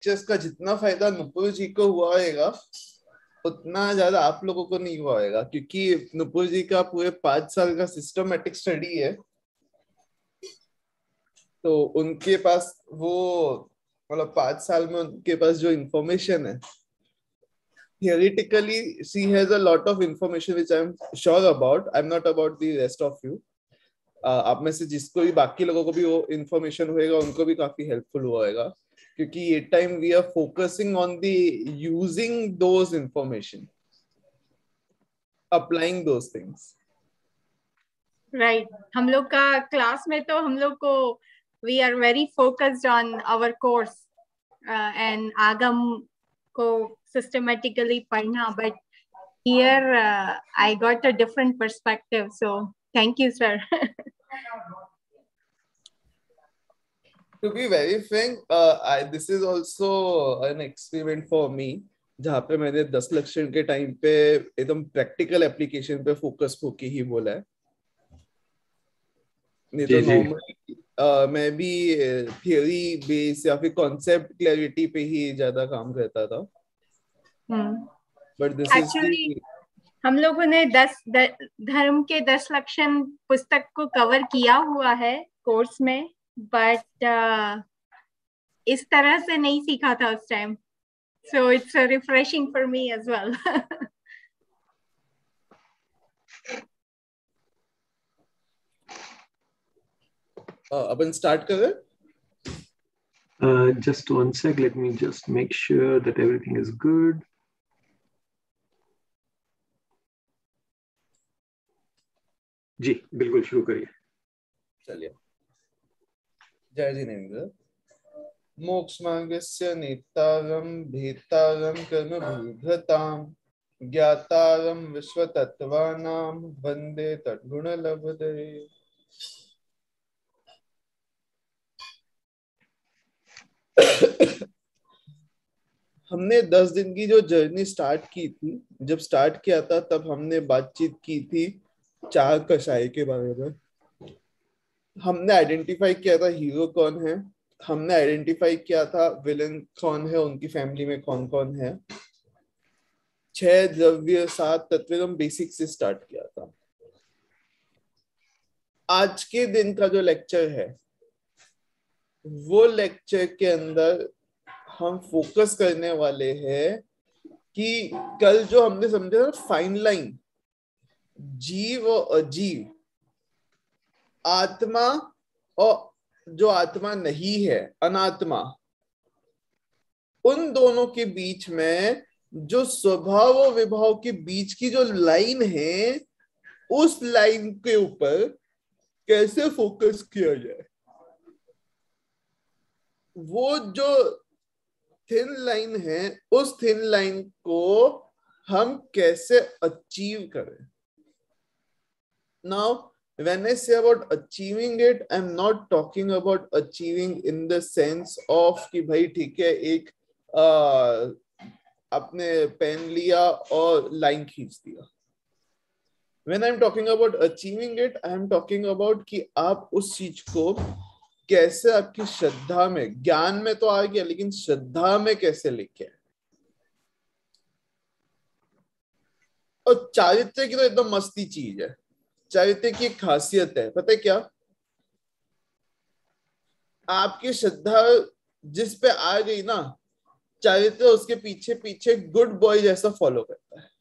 Lectures का जितना फायदा नुपुर जी को हुआ होगा उतना ज्यादा आप लोगों को नहीं हुआ होगा, क्योंकि नुपुर जी का पूरे 5 साल का सिस्टमेटिक स्टडी है, तो उनके पास वो मतलब 5 साल में उनके पास जो इंफॉर्मेशन है, theoretically she has a lot of information which I'm sure about. I'm not about the rest of you. आप में से जिसको भी बाकी लोगों को भी वो इंफॉर्मेशन होएगा उनको भी काफी हेल्पफुल होएगा, क्योंकि ये time we are focusing on the using those information, applying those things. Right, हम लोग का क्लास में तो हम लोग को we are very focused on our course and Agam को सिस्टमेटिकली पढ़ना, but here I got a different perspective, so thank you sir. To be very frank, this is also an experiment for me, जहाँ पे मैंने 10 लक्षण के time पे एकदम practical application पे फोकस होके ही बोला है। नहीं तो नॉर्मली मैं भी थियोरी बेस या फिर कॉन्सेप्ट क्लैरिटी पे ही ज्यादा काम करता था, बट दिस इज हम लोगों ने 10 धर्म के 10 लक्षण पुस्तक को कवर किया हुआ है कोर्स में, बट इस तरह से नहीं सीखा था उस time, so it's refreshing for me as well. अपन स्टार्ट करें? Just one sec, let me just make sure that everything is good. जी बिल्कुल शुरू करिए। चलिए। जय जिनेन्द्र। मोक्ष मार्गस्य नेतारं भेतारं कर्म भूभृतां ज्ञातारं विश्वतत्त्वानां वन्दे तद्गुणलब्धये। हमने 10 दिन की जो जर्नी स्टार्ट की थी, जब स्टार्ट किया था तब हमने बातचीत की थी 4 कषाय के बारे में। हमने आइडेंटिफाई किया था हीरो कौन है, हमने आइडेंटिफाई किया था विलन कौन है, उनकी फैमिली में कौन कौन है, 6 द्रव्य 7 तत्व, हम बेसिक से स्टार्ट किया था। आज के दिन का जो लेक्चर है वो लेक्चर के अंदर हम फोकस करने वाले हैं कि कल जो हमने समझा था फाइन लाइन, जीव और अजीव, आत्मा और जो आत्मा नहीं है अनात्मा, उन दोनों के बीच में जो स्वभाव और विभाव के बीच की जो लाइन है, उस लाइन के ऊपर कैसे फोकस किया जाए, वो जो थिन लाइन है उस थिन लाइन को हम कैसे अचीव करें। Now when I say about achieving it, I'm not talking about achieving in the sense of कि भाई ठीक है एक आपने पेन लिया और लाइन खींच दिया। When I'm talking about achieving it, I'm talking about कि आप उस चीज को कैसे आपकी श्रद्धा में, ज्ञान में तो आ गया लेकिन श्रद्धा में कैसे लेके आए। और चारित्र्य की तो एकदम मस्ती चीज है। चारित्र्य की एक खासियत है, पता है क्या? आपकी श्रद्धा जिस पे आ गई ना, चारित्र्य उसके पीछे पीछे गुड बॉय जैसा फॉलो करता है।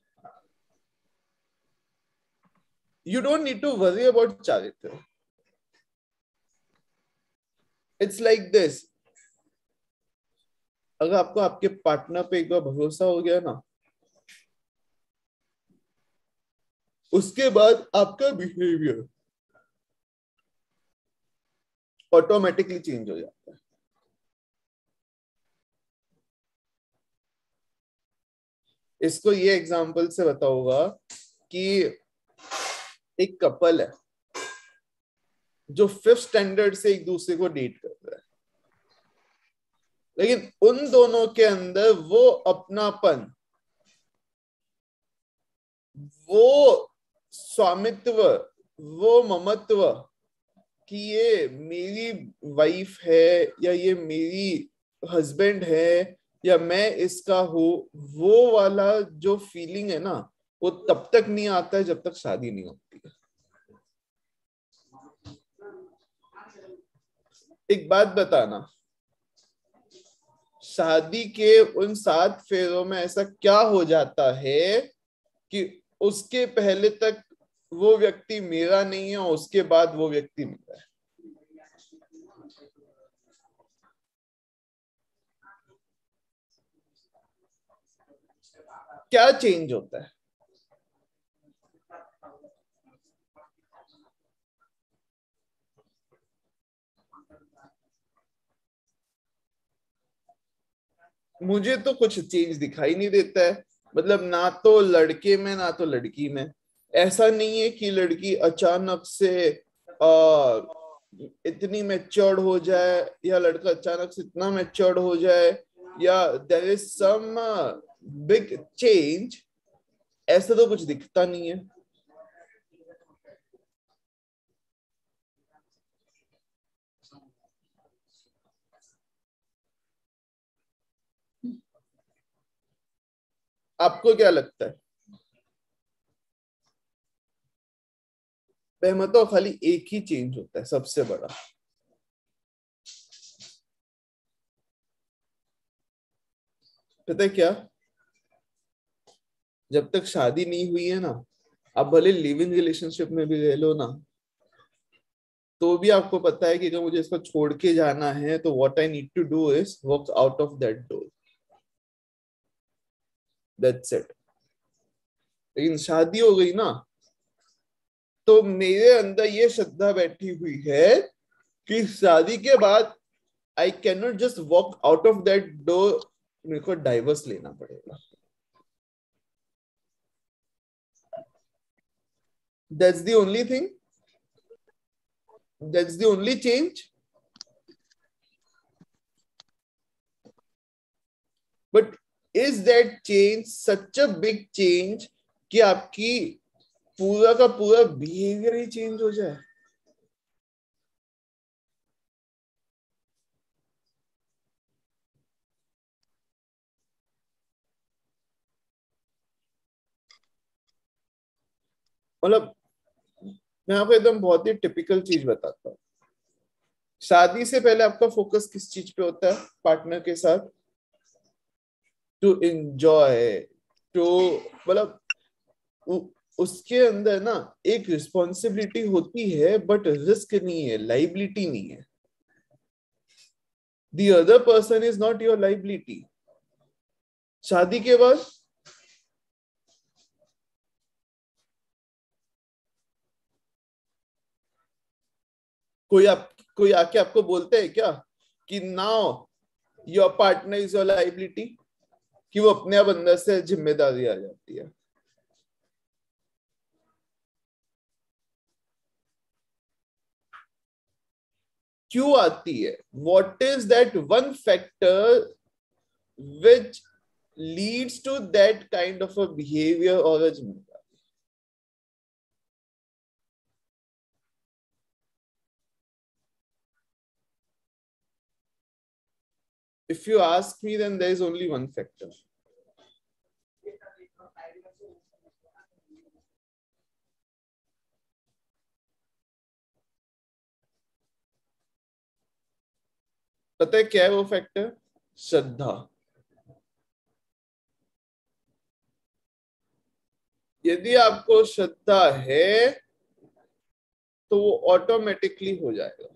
You don't need to worry about चारित्र्य। इट्स लाइक दिस, अगर आपको आपके पार्टनर पे एक बार भरोसा हो गया ना, उसके बाद आपका बिहेवियर ऑटोमेटिकली चेंज हो जाता है। इसको ये एग्जांपल से बताऊंगा कि एक कपल है जो 5th स्टैंडर्ड से एक दूसरे को डेट कर रहा है, लेकिन उन दोनों के अंदर वो अपनापन, वो स्वामित्व, वो ममत्व कि ये मेरी वाइफ है या ये मेरी हस्बैंड है या मैं इसका हूँ, वो वाला जो फीलिंग है ना, वो तब तक नहीं आता है जब तक शादी नहीं होती है। एक बात बताना, शादी के उन 7 फेरों में ऐसा क्या हो जाता है कि उसके पहले तक वो व्यक्ति मेरा नहीं है और उसके बाद वो व्यक्ति मेरा है? क्या चेंज होता है? मुझे तो कुछ चेंज दिखाई नहीं देता है, मतलब ना तो लड़के में ना तो लड़की में। ऐसा नहीं है कि लड़की अचानक से इतनी मैच्योर्ड हो जाए या लड़का अचानक से इतना मैच्योर्ड हो जाए या there is some big change, ऐसा तो कुछ दिखता नहीं है। आपको क्या लगता है? मैं तो खाली एक ही चेंज होता है सबसे बड़ा, पता है क्या? जब तक शादी नहीं हुई है ना, आप भले लिव इन रिलेशनशिप में भी रह लो ना, तो भी आपको पता है कि अगर मुझे इसको छोड़ के जाना है तो what I need to do is walk out of that door, that's it. लेकिन शादी हो गई ना, तो मेरे अंदर ये श्रद्धा बैठी हुई है कि शादी के बाद I can not just walk out of that door, मेरे को डाइवर्स लेना पड़ेगा। That's the only thing, that's the only change. But is that change such a big change कि आपकी पूरा का पूरा बिहेवियर ही चेंज हो जाए? मतलब मैं आपको एकदम बहुत ही टिपिकल चीज बताता हूँ। शादी से पहले आपका फोकस किस चीज पे होता है पार्टनर के साथ? टू एंजॉय, टू, मतलब उसके अंदर ना एक रिस्पॉन्सिबिलिटी होती है, बट रिस्क नहीं है, लाइबिलिटी नहीं है। The other person is not your liability. शादी के बाद कोई आके आपको बोलता है क्या कि now your partner is your liability, कि वो अपने आप अंदर से जिम्मेदारी आ जाती है? क्यों आती है? What is that one factor which leads to that kind of a behavior or a जिम्मेदारी? If you ask me, then there is only one factor. पता है क्या है वो फैक्टर? श्रद्धा। यदि आपको श्रद्धा है तो वो ऑटोमेटिकली हो जाएगा,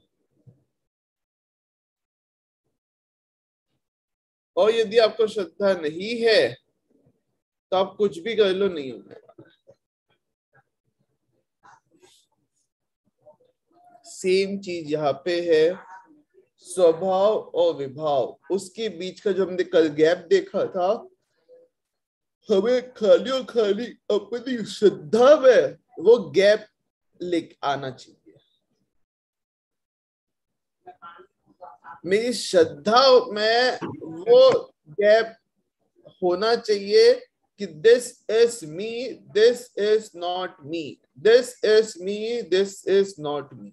और यदि आपको श्रद्धा नहीं है तो आप कुछ भी कर लो, नहीं होने वाला। सेम चीज यहाँ पे है। स्वभाव और विभाव, उसके बीच का जो हमने कल गैप देखा था, हमें खाली और खाली अपनी श्रद्धा में वो गैप ले आना चाहिए। मेरी श्रद्धा में वो गैप होना चाहिए कि this is me, this is not me, this is me, this is not me.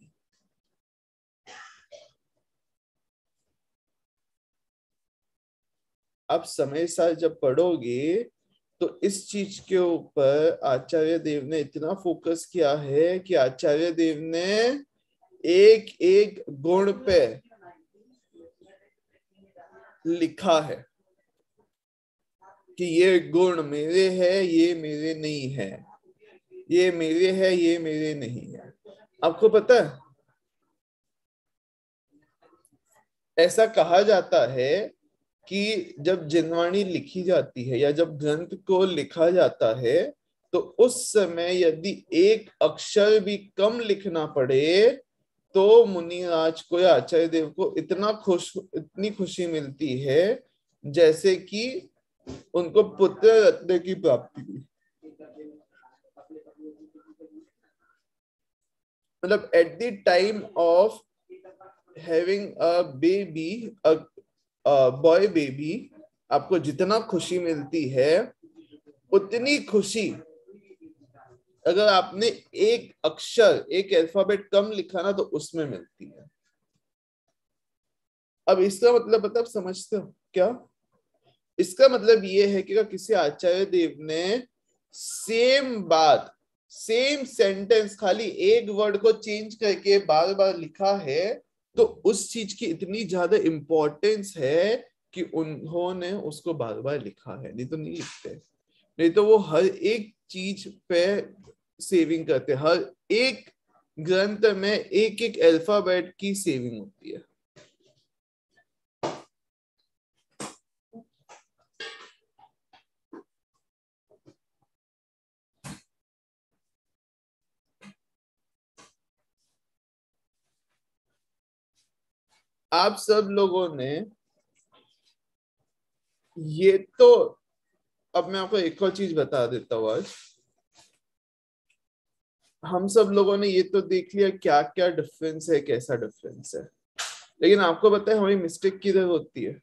आप समय सार जब पढ़ोगे तो इस चीज के ऊपर आचार्य देव ने इतना फोकस किया है कि आचार्य देव ने एक एक गुण पे लिखा है कि ये गुण मेरे है, ये मेरे नहीं है, ये मेरे है, ये मेरे नहीं है। आपको पता है, ऐसा कहा जाता है कि जब जिनवाणी लिखी जाती है या जब ग्रंथ को लिखा जाता है तो उस समय यदि एक अक्षर भी कम लिखना पड़े तो मुनिराज को या आचार्य देव को इतनी खुशी मिलती है जैसे कि उनको पुत्र रत्न की प्राप्ति हुई। मतलब at the time of having a baby, boy baby, आपको जितना खुशी मिलती है उतनी खुशी अगर आपने एक अक्षर, एक अल्फाबेट कम लिखा ना तो उसमें मिलती है। अब इसका मतलब आप समझते हो क्या? इसका मतलब ये है कि अगर किसी आचार्य देव ने सेम बात, सेम सेंटेंस, खाली एक वर्ड को चेंज करके बार बार लिखा है तो उस चीज की इतनी ज्यादा इंपॉर्टेंस है कि उन्होंने उसको बार बार लिखा है, नहीं तो नहीं लिखते। नहीं तो वो हर एक चीज पे सेविंग करते, हर एक ग्रंथ में एक एक अल्फाबेट की सेविंग होती है। आप सब लोगों ने ये तो, अब मैं आपको एक और चीज बता देता हूँ। आज हम सब लोगों ने ये तो देख लिया क्या क्या डिफरेंस है, कैसा डिफरेंस है, लेकिन आपको पता है हमारी मिस्टेक किधर होती है?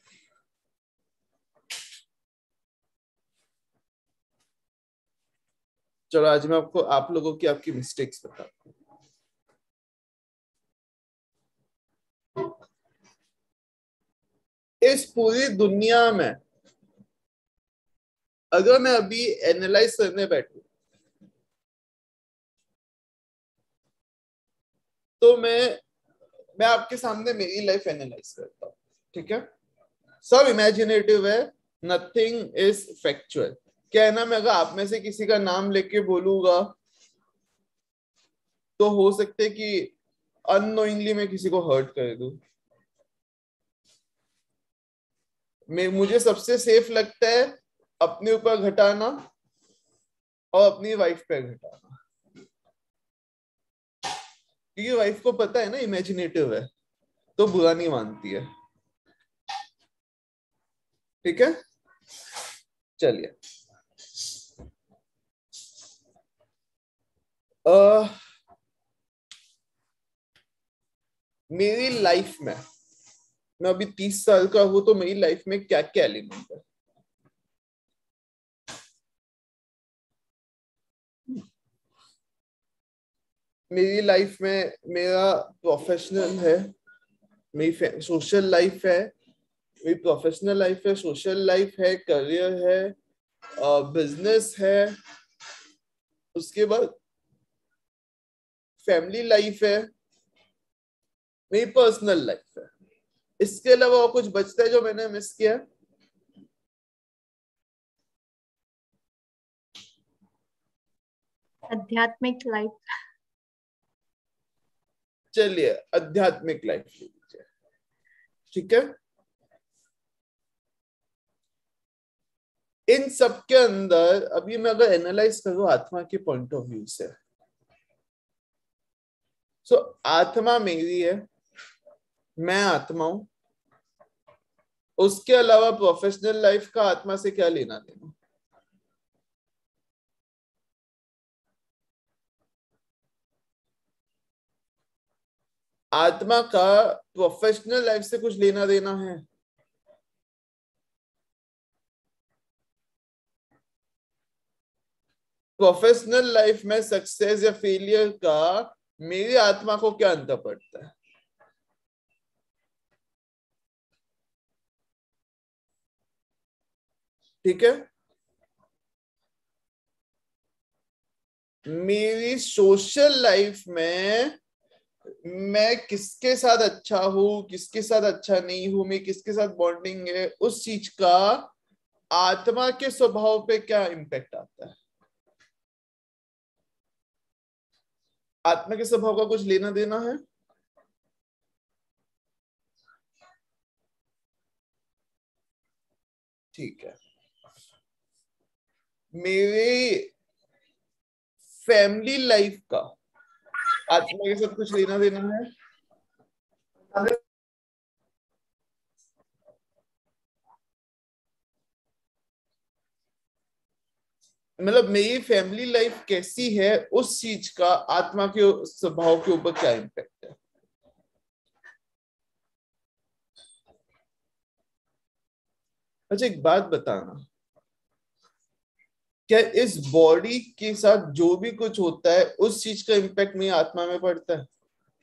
चलो आज मैं आपको, आप लोगों की आपकी मिस्टेक्स बताता हूँ। इस पूरी दुनिया में अगर मैं अभी एनालाइज करने बैठूं तो मैं आपके सामने मेरी लाइफ एनालाइज करता हूँ, ठीक है? सब इमेजिनेटिव है, नथिंग इज फैक्चुअल। क्या है ना, मैं अगर आप में से किसी का नाम लेके बोलूंगा तो हो सकता है कि अननोइंगली मैं किसी को हर्ट कर दूं। मुझे सबसे सेफ लगता है अपने ऊपर घटाना और अपनी वाइफ पे घटाना, क्योंकि वाइफ को पता है ना इमेजिनेटिव है तो बुरा नहीं मानती है। ठीक है, चलिए। मेरी लाइफ में, मैं अभी 30 साल का हूं तो मेरी लाइफ में क्या क्या एलिमेंट है? मेरी लाइफ में मेरा प्रोफेशनल है, मेरी सोशल लाइफ है, मेरी प्रोफेशनल लाइफ है, सोशल लाइफ है, करियर है, बिजनेस है, उसके बाद फैमिली लाइफ है, मेरी पर्सनल लाइफ है। इसके अलावा और कुछ बचता है जो मैंने मिस किया? आध्यात्मिक लाइफ। चलिए आध्यात्मिक लाइफ लीजिए, ठीक है? इन सब के अंदर अभी मैं अगर एनालाइज करूं आत्मा के पॉइंट ऑफ व्यू से, सो आत्मा मेरी है, मैं आत्मा हूं, उसके अलावा प्रोफेशनल लाइफ का आत्मा से क्या लेना देना? आत्मा का प्रोफेशनल लाइफ से कुछ लेना देना है? प्रोफेशनल लाइफ में सक्सेस या फेलियर का मेरी आत्मा को क्या अंतर पड़ता है? ठीक है, मेरी सोशल लाइफ में मैं किसके साथ अच्छा हूं, किसके साथ अच्छा नहीं हूं, मैं किसके साथ बॉन्डिंग है, उस चीज का आत्मा के स्वभाव पे क्या इम्पैक्ट आता है। आत्मा के स्वभाव का कुछ लेना देना है? ठीक है, मेरे फैमिली लाइफ का आत्मा के साथ कुछ लेना देना है? मतलब मेरी फैमिली लाइफ कैसी है, उस चीज का आत्मा के स्वभाव के ऊपर क्या इम्पैक्ट है? अच्छा, एक बात बताना, क्या इस बॉडी के साथ जो भी कुछ होता है उस चीज का इम्पैक्ट मेरी आत्मा में पड़ता है?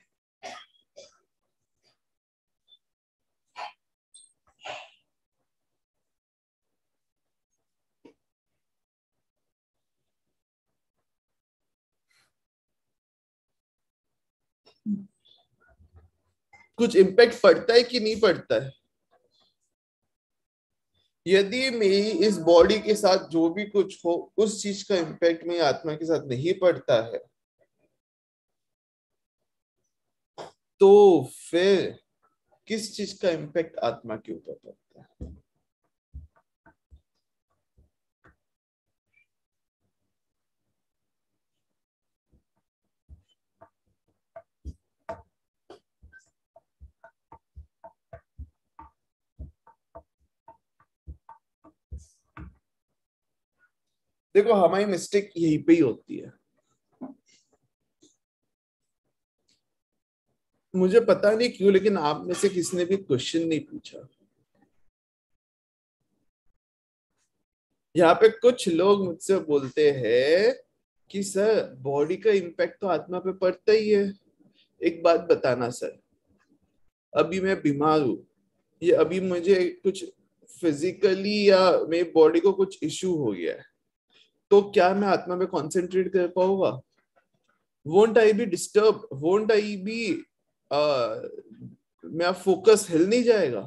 कुछ इम्पैक्ट पड़ता है कि नहीं पड़ता है? यदि मेरी इस बॉडी के साथ जो भी कुछ हो उस चीज का इम्पैक्ट मेरी आत्मा के साथ नहीं पड़ता है, तो फिर किस चीज का इम्पैक्ट आत्मा के ऊपर पड़ता है? देखो, हमारी मिस्टेक यहीं पे ही होती है। मुझे पता नहीं क्यों, लेकिन आप में से किसी ने भी क्वेश्चन नहीं पूछा। यहाँ पे कुछ लोग मुझसे बोलते हैं कि सर, बॉडी का इम्पैक्ट तो आत्मा पे पड़ता ही है। एक बात बताना सर, अभी मैं बीमार हूँ, ये अभी मुझे कुछ फिजिकली या मेरी बॉडी को कुछ इश्यू हो गया है, तो क्या मैं आत्मा पे कॉन्सेंट्रेट कर पाऊंगा? Won't I be disturb, won't I be, मेरा फोकस हिल नहीं जाएगा?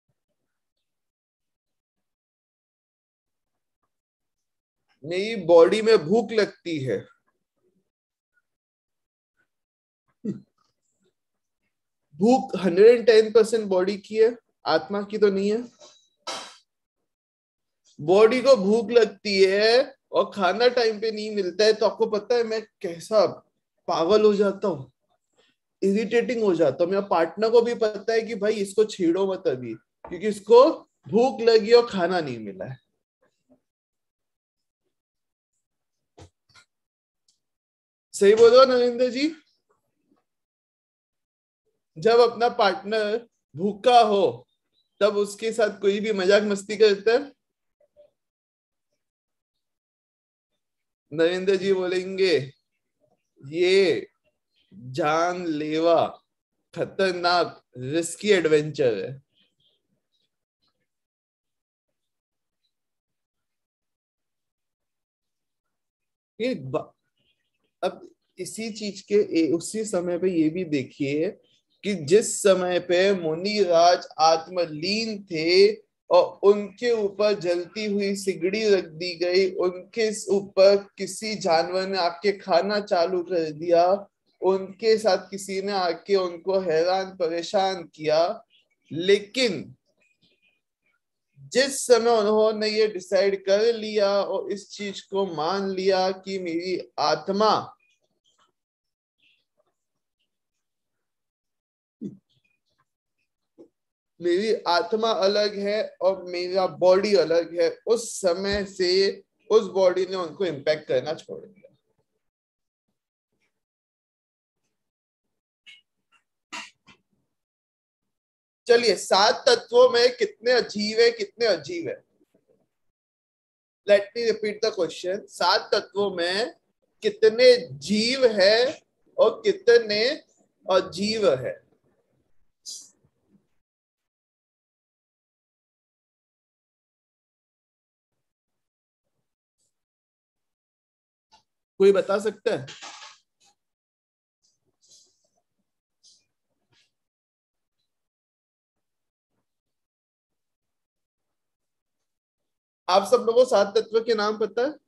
मेरी बॉडी में भूख लगती है, भूख 110% बॉडी की है, आत्मा की तो नहीं है। बॉडी को भूख लगती है और खाना टाइम पे नहीं मिलता है, तो आपको पता है मैं कैसा पागल हो जाता हूँ, इरिटेटिंग हो जाता हूँ। मेरा पार्टनर को भी पता है कि भाई इसको छेड़ो मत अभी, क्योंकि इसको भूख लगी और खाना नहीं मिला है। सही बोल रहा नरेंद्र जी? जब अपना पार्टनर भूखा हो तब उसके साथ कोई भी मजाक मस्ती करता है? नरेंद्र जी बोलेंगे ये जानलेवा, खतरनाक, रिस्की एडवेंचर है। ये अब इसी चीज के उसी समय पे ये भी देखिए कि जिस समय पे मुनिराज आत्मलीन थे और उनके ऊपर जलती हुई सिगड़ी रख दी गई, उनके ऊपर किसी जानवर ने आके खाना चालू कर दिया, उनके साथ किसी ने आके उनको हैरान परेशान किया, लेकिन जिस समय उन्होंने ये डिसाइड कर लिया और इस चीज को मान लिया कि मेरी आत्मा अलग है और मेरा बॉडी अलग है, उस समय से उस बॉडी ने उनको इम्पैक्ट करना छोड़ दिया। चलिए, 7 तत्वों में कितने अजीब है, कितने अजीब है? Let me repeat the question. 7 तत्वों में कितने जीव है और कितने अजीव है? कोई बता सकता है? आप सब लोगों को 7 तत्व के नाम पता है?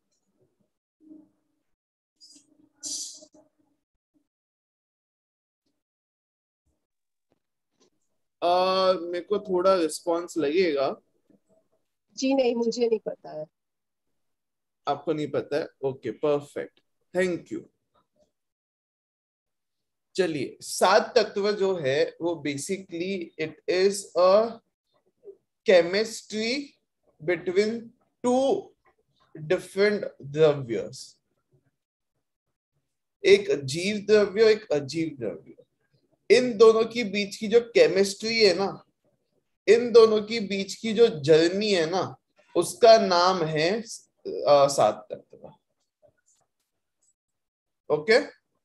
मेरे को थोड़ा रिस्पॉन्स लगेगा। जी नहीं, मुझे नहीं पता है। आपको नहीं पता है? Okay, perfect, thank you. चलिए, 7 तत्व जो है वो basically it is a chemistry between two different द्रव्यस, एक जीव द्रव्य, एक अजीव द्रव्य। इन दोनों की बीच की जो केमिस्ट्री है ना, इन दोनों की बीच की जो जर्नी है ना, उसका नाम है 7 तत्व। ओके,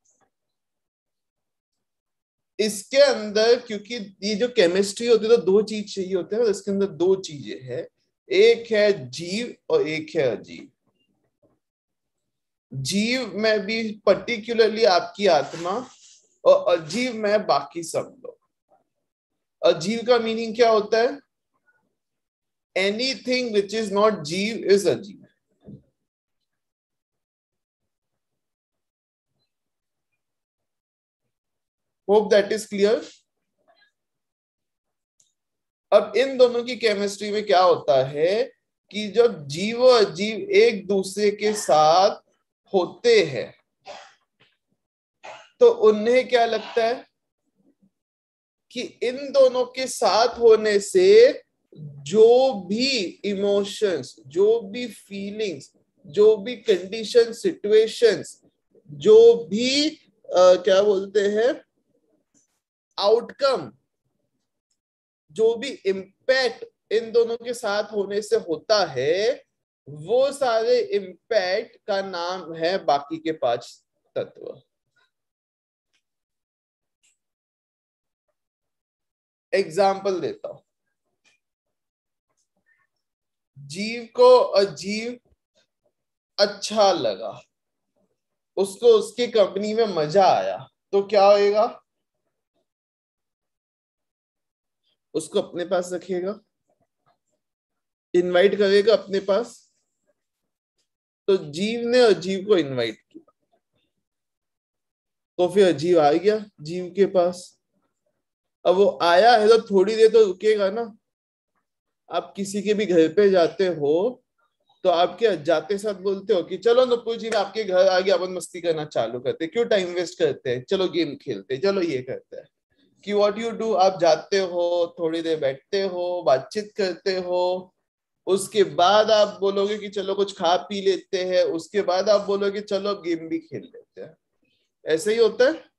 इसके अंदर क्योंकि ये जो केमिस्ट्री होती है तो 2 चीज चाहिए होते हैं, इसके अंदर 2 चीजें हैं, एक है जीव और एक है अजीव। जीव में भी पर्टिकुलरली आपकी आत्मा, और अजीव में बाकी सब लोग। अजीव का मीनिंग क्या होता है? एनीथिंग विच इज नॉट जीव इज अजीव। Hope that is clear. अब इन दोनों की केमिस्ट्री में क्या होता है कि जब जीव और अजीव एक दूसरे के साथ होते हैं तो उन्हें क्या लगता है कि इन दोनों के साथ होने से जो भी इमोशंस, जो भी फीलिंग्स, जो भी कंडीशन, सिचुएशंस, जो भी क्या बोलते हैं आउटकम, जो भी इम्पैक्ट इन दोनों के साथ होने से होता है, वो सारे इम्पैक्ट का नाम है बाकी के 5 तत्व। एग्जाम्पल देता हूं। जीव को अजीव अच्छा लगा, उसको उसकी कंपनी में मजा आया, तो क्या होएगा? उसको अपने पास रखेगा, इनवाइट करेगा अपने पास। तो जीव ने अजीव को इनवाइट किया, तो फिर अजीव आ गया जीव के पास। अब वो आया है तो थोड़ी देर तो रुकेगा ना। आप किसी के भी घर पे जाते हो तो आपके जाते साथ बोलते हो कि चलो नुपुर जी, मैं आपके घर आ गया, अपन मस्ती करना चालू करते हैं, क्यों टाइम वेस्ट करते हैं, चलो गेम खेलते हैं, चलो ये करते हैं। कि व्हाट यू डू, आप जाते हो, थोड़ी देर बैठते हो, बातचीत करते हो, उसके बाद आप बोलोगे कि चलो कुछ खा पी लेते हैं, उसके बाद आप बोलोगे चलो अब गेम भी खेल लेते हैं। ऐसे ही होता है।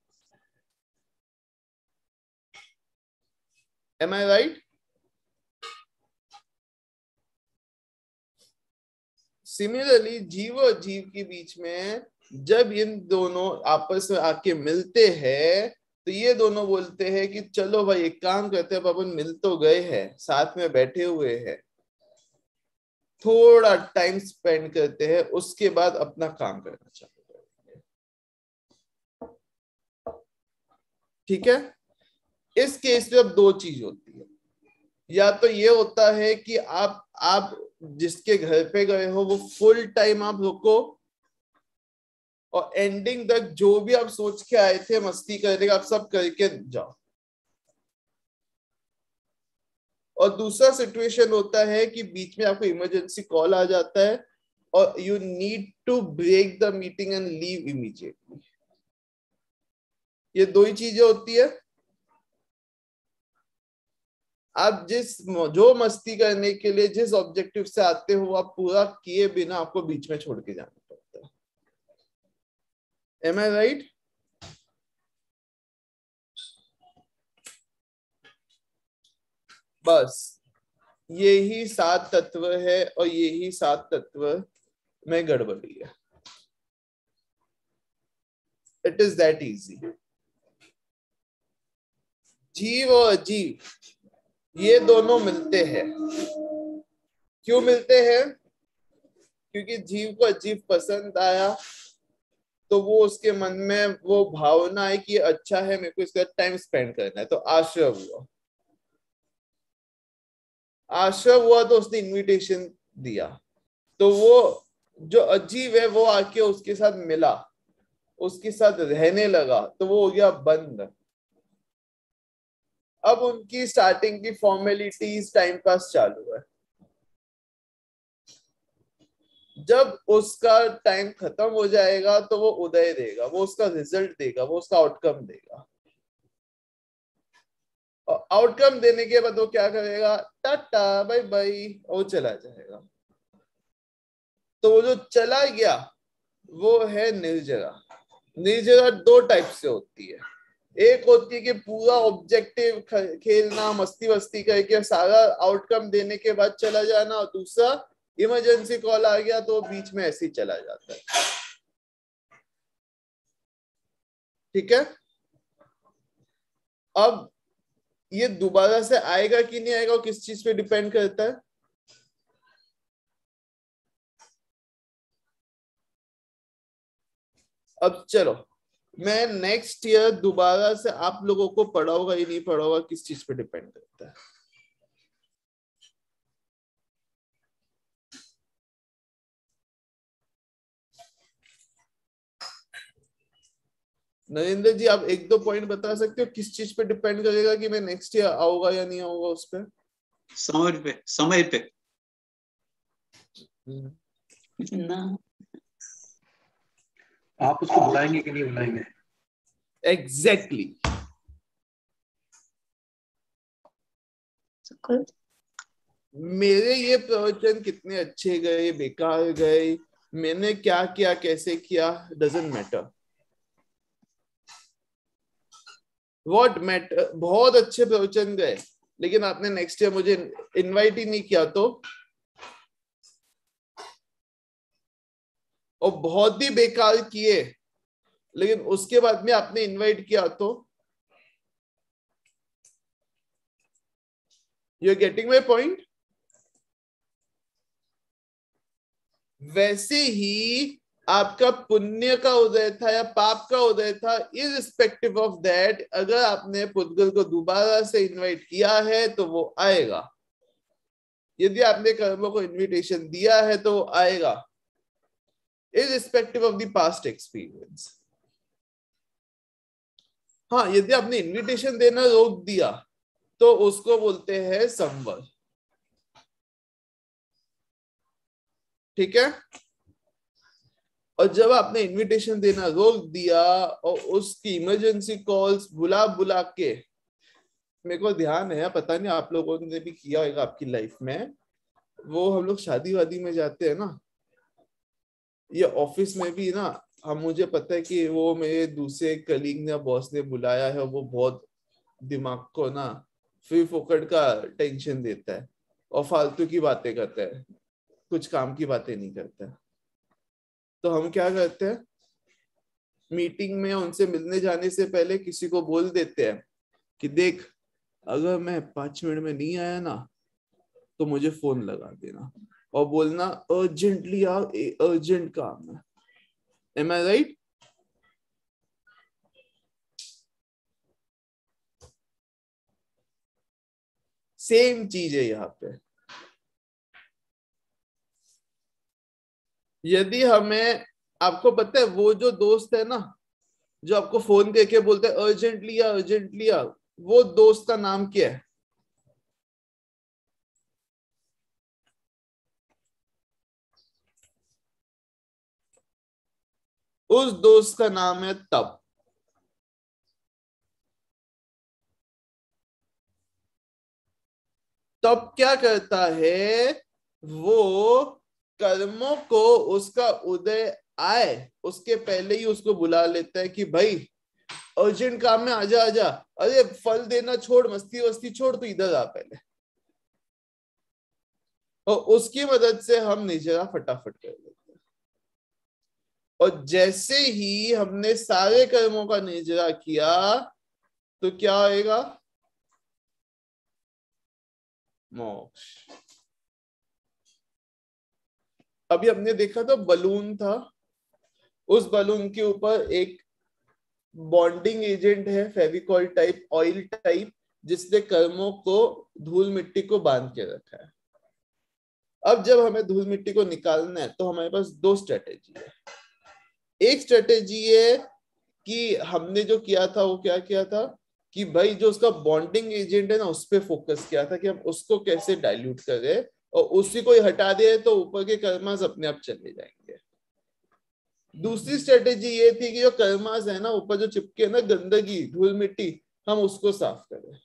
Am I right? सिमिलरली जीव और जीव के बीच में जब इन दोनों आपस में आके मिलते हैं तो ये दोनों बोलते हैं कि चलो भाई एक काम करते हैं, अपन मिल तो गए हैं, साथ में बैठे हुए हैं, थोड़ा टाइम स्पेंड करते हैं, उसके बाद अपना काम करना चालू करेंगे। ठीक है। इस केस में अब 2 चीज होती है, या तो ये होता है कि आप जिसके घर पे गए हो वो फुल टाइम आप रुको और एंडिंग तक जो भी आप सोच के आए थे मस्ती करने का आप सब करके जाओ। और दूसरा सिचुएशन होता है कि बीच में आपको इमरजेंसी कॉल आ जाता है और you need to break the meeting and leave immediately. ये 2 ही चीजें होती है। आप जो मस्ती करने के लिए जिस ऑब्जेक्टिव से आते हो आप पूरा किए बिना आपको बीच में छोड़ के जाना पड़ता है। Am I right? बस यही 7 तत्व है और यही 7 तत्व में गड़बड़ी है। It is that easy. जीव और अजीव ये दोनों मिलते हैं। क्यों मिलते हैं? क्योंकि जीव को अजीव पसंद आया तो वो उसके मन में वो भावना है कि अच्छा है, मेरे को इसके साथ टाइम स्पेंड करना है, तो आश्रय हुआ। आश्रय हुआ तो उसने इनविटेशन दिया, तो वो जो अजीब है वो आके उसके साथ मिला, उसके साथ रहने लगा, तो वो हो गया बंद। अब उनकी स्टार्टिंग की फॉर्मेलिटीज, टाइम पास चालू है। जब उसका टाइम खत्म हो जाएगा तो वो उदय देगा, वो उसका रिजल्ट देगा, वो उसका आउटकम देगा। और आउटकम देने के बाद वो क्या करेगा, टाटा बाय बाय, वो चला जाएगा। तो वो जो चला गया वो है निर्जरा। निर्जरा दो टाइप से होती है। एक होती है कि पूरा ऑब्जेक्टिव खेलना, मस्ती वस्ती करके सारा आउटकम देने के बाद चला जाना, और दूसरा इमरजेंसी कॉल आ गया तो बीच में ऐसे ही चला जाता है। ठीक है। अब ये दोबारा से आएगा कि नहीं आएगा, किस चीज पे डिपेंड करता है? अब चलो, मैं नेक्स्ट ईयर दोबारा से आप लोगों को पढ़ाऊंगा या नहीं पढ़ाऊंगा, किस चीज पे डिपेंड करता है? नरेंद्र जी, आप एक दो पॉइंट बता सकते हो किस चीज पे डिपेंड करेगा कि मैं नेक्स्ट ईयर आऊंगा या नहीं आऊंगा उस पे? समय पे ना। आप उसको बुलाएंगे कि नहीं बुलाएंगे? एग्जैक्टली। मेरे ये प्रवचन कितने अच्छे गए, बेकार गए, मैंने क्या किया, कैसे किया, डजंट मैटर। व्हाट मैटर, बहुत अच्छे प्रवचन गए, लेकिन आपने नेक्स्ट ईयर मुझे इनवाइट ही नहीं किया तो, और बहुत ही बेकार किए, लेकिन उसके बाद में आपने इनवाइट किया तो, you are getting my point? वैसे ही आपका पुण्य का उदय था या पाप का उदय था, इररिस्पेक्टिव ऑफ दैट, अगर आपने पुद्गल को दोबारा से इनवाइट किया है तो वो आएगा। यदि आपने कर्मों को इनविटेशन दिया है तो वो आएगा, irrespective of the past experience. हाँ, यदि आपने इनविटेशन देना रोक दिया तो उसको बोलते हैं संवर। ठीक है। और जब आपने इनविटेशन देना रोक दिया और उसकी इमरजेंसी कॉल्स बुला बुला के, मेरे को ध्यान है, पता नहीं आप लोगों ने भी किया होगा आपकी लाइफ में, वो हम लोग शादी वादी में जाते हैं ना, ये ऑफिस में भी ना, हम, मुझे पता है कि वो मेरे दूसरे कलीग ने, बॉस ने बुलाया है, वो बहुत दिमाग को ना फ्री फोकट का टेंशन देता है और फालतू की बातें करता है, कुछ काम की बातें नहीं करता है। तो हम क्या करते हैं, मीटिंग में उनसे मिलने जाने से पहले किसी को बोल देते हैं कि देख, अगर मैं 5 मिनट में नहीं आया ना तो मुझे फोन लगा देना, और बोलना अर्जेंटली आओ, अर्जेंट काम है। एम आई राइट? सेम चीज है यहाँ पे। यदि हमें, आपको पता है वो जो दोस्त है ना जो आपको फोन करके बोलते हैं अर्जेंटली आ, अर्जेंटली आ, वो दोस्त का नाम क्या है? उस दोस्त का नाम है तप। तप क्या करता है, वो कर्मों को उसका उदय आए उसके पहले ही उसको बुला लेता है कि भाई अर्जेंट काम में आजा आजा, अरे फल देना छोड़, मस्ती वस्ती छोड़, तो इधर आ पहले। और उसकी मदद से हम निजरा फटाफट कर लेते हैं। और जैसे ही हमने सारे कर्मों का निजरा किया तो क्या आएगा? मोक्ष। अभी हमने देखा था बलून था, उस बलून के ऊपर एक बॉन्डिंग एजेंट है, फेविकॉल टाइप, ऑयल टाइप, जिसने कर्मों को, धूल मिट्टी को बांध के रखा है। अब जब हमें धूल मिट्टी को निकालना है तो हमारे पास दो स्ट्रेटेजी है। एक स्ट्रेटेजी है कि हमने जो किया था वो क्या किया था कि भाई जो उसका बॉन्डिंग एजेंट है ना उस पर फोकस किया था कि हम उसको कैसे डाइल्यूट करें, और उसी को हटा दे तो ऊपर के कर्मास अपने आप चले जाएंगे। दूसरी स्ट्रेटेजी ये थी कि जो कर्मास है ना ऊपर जो चिपके ना गंदगी धूल मिट्टी, हम उसको साफ करें।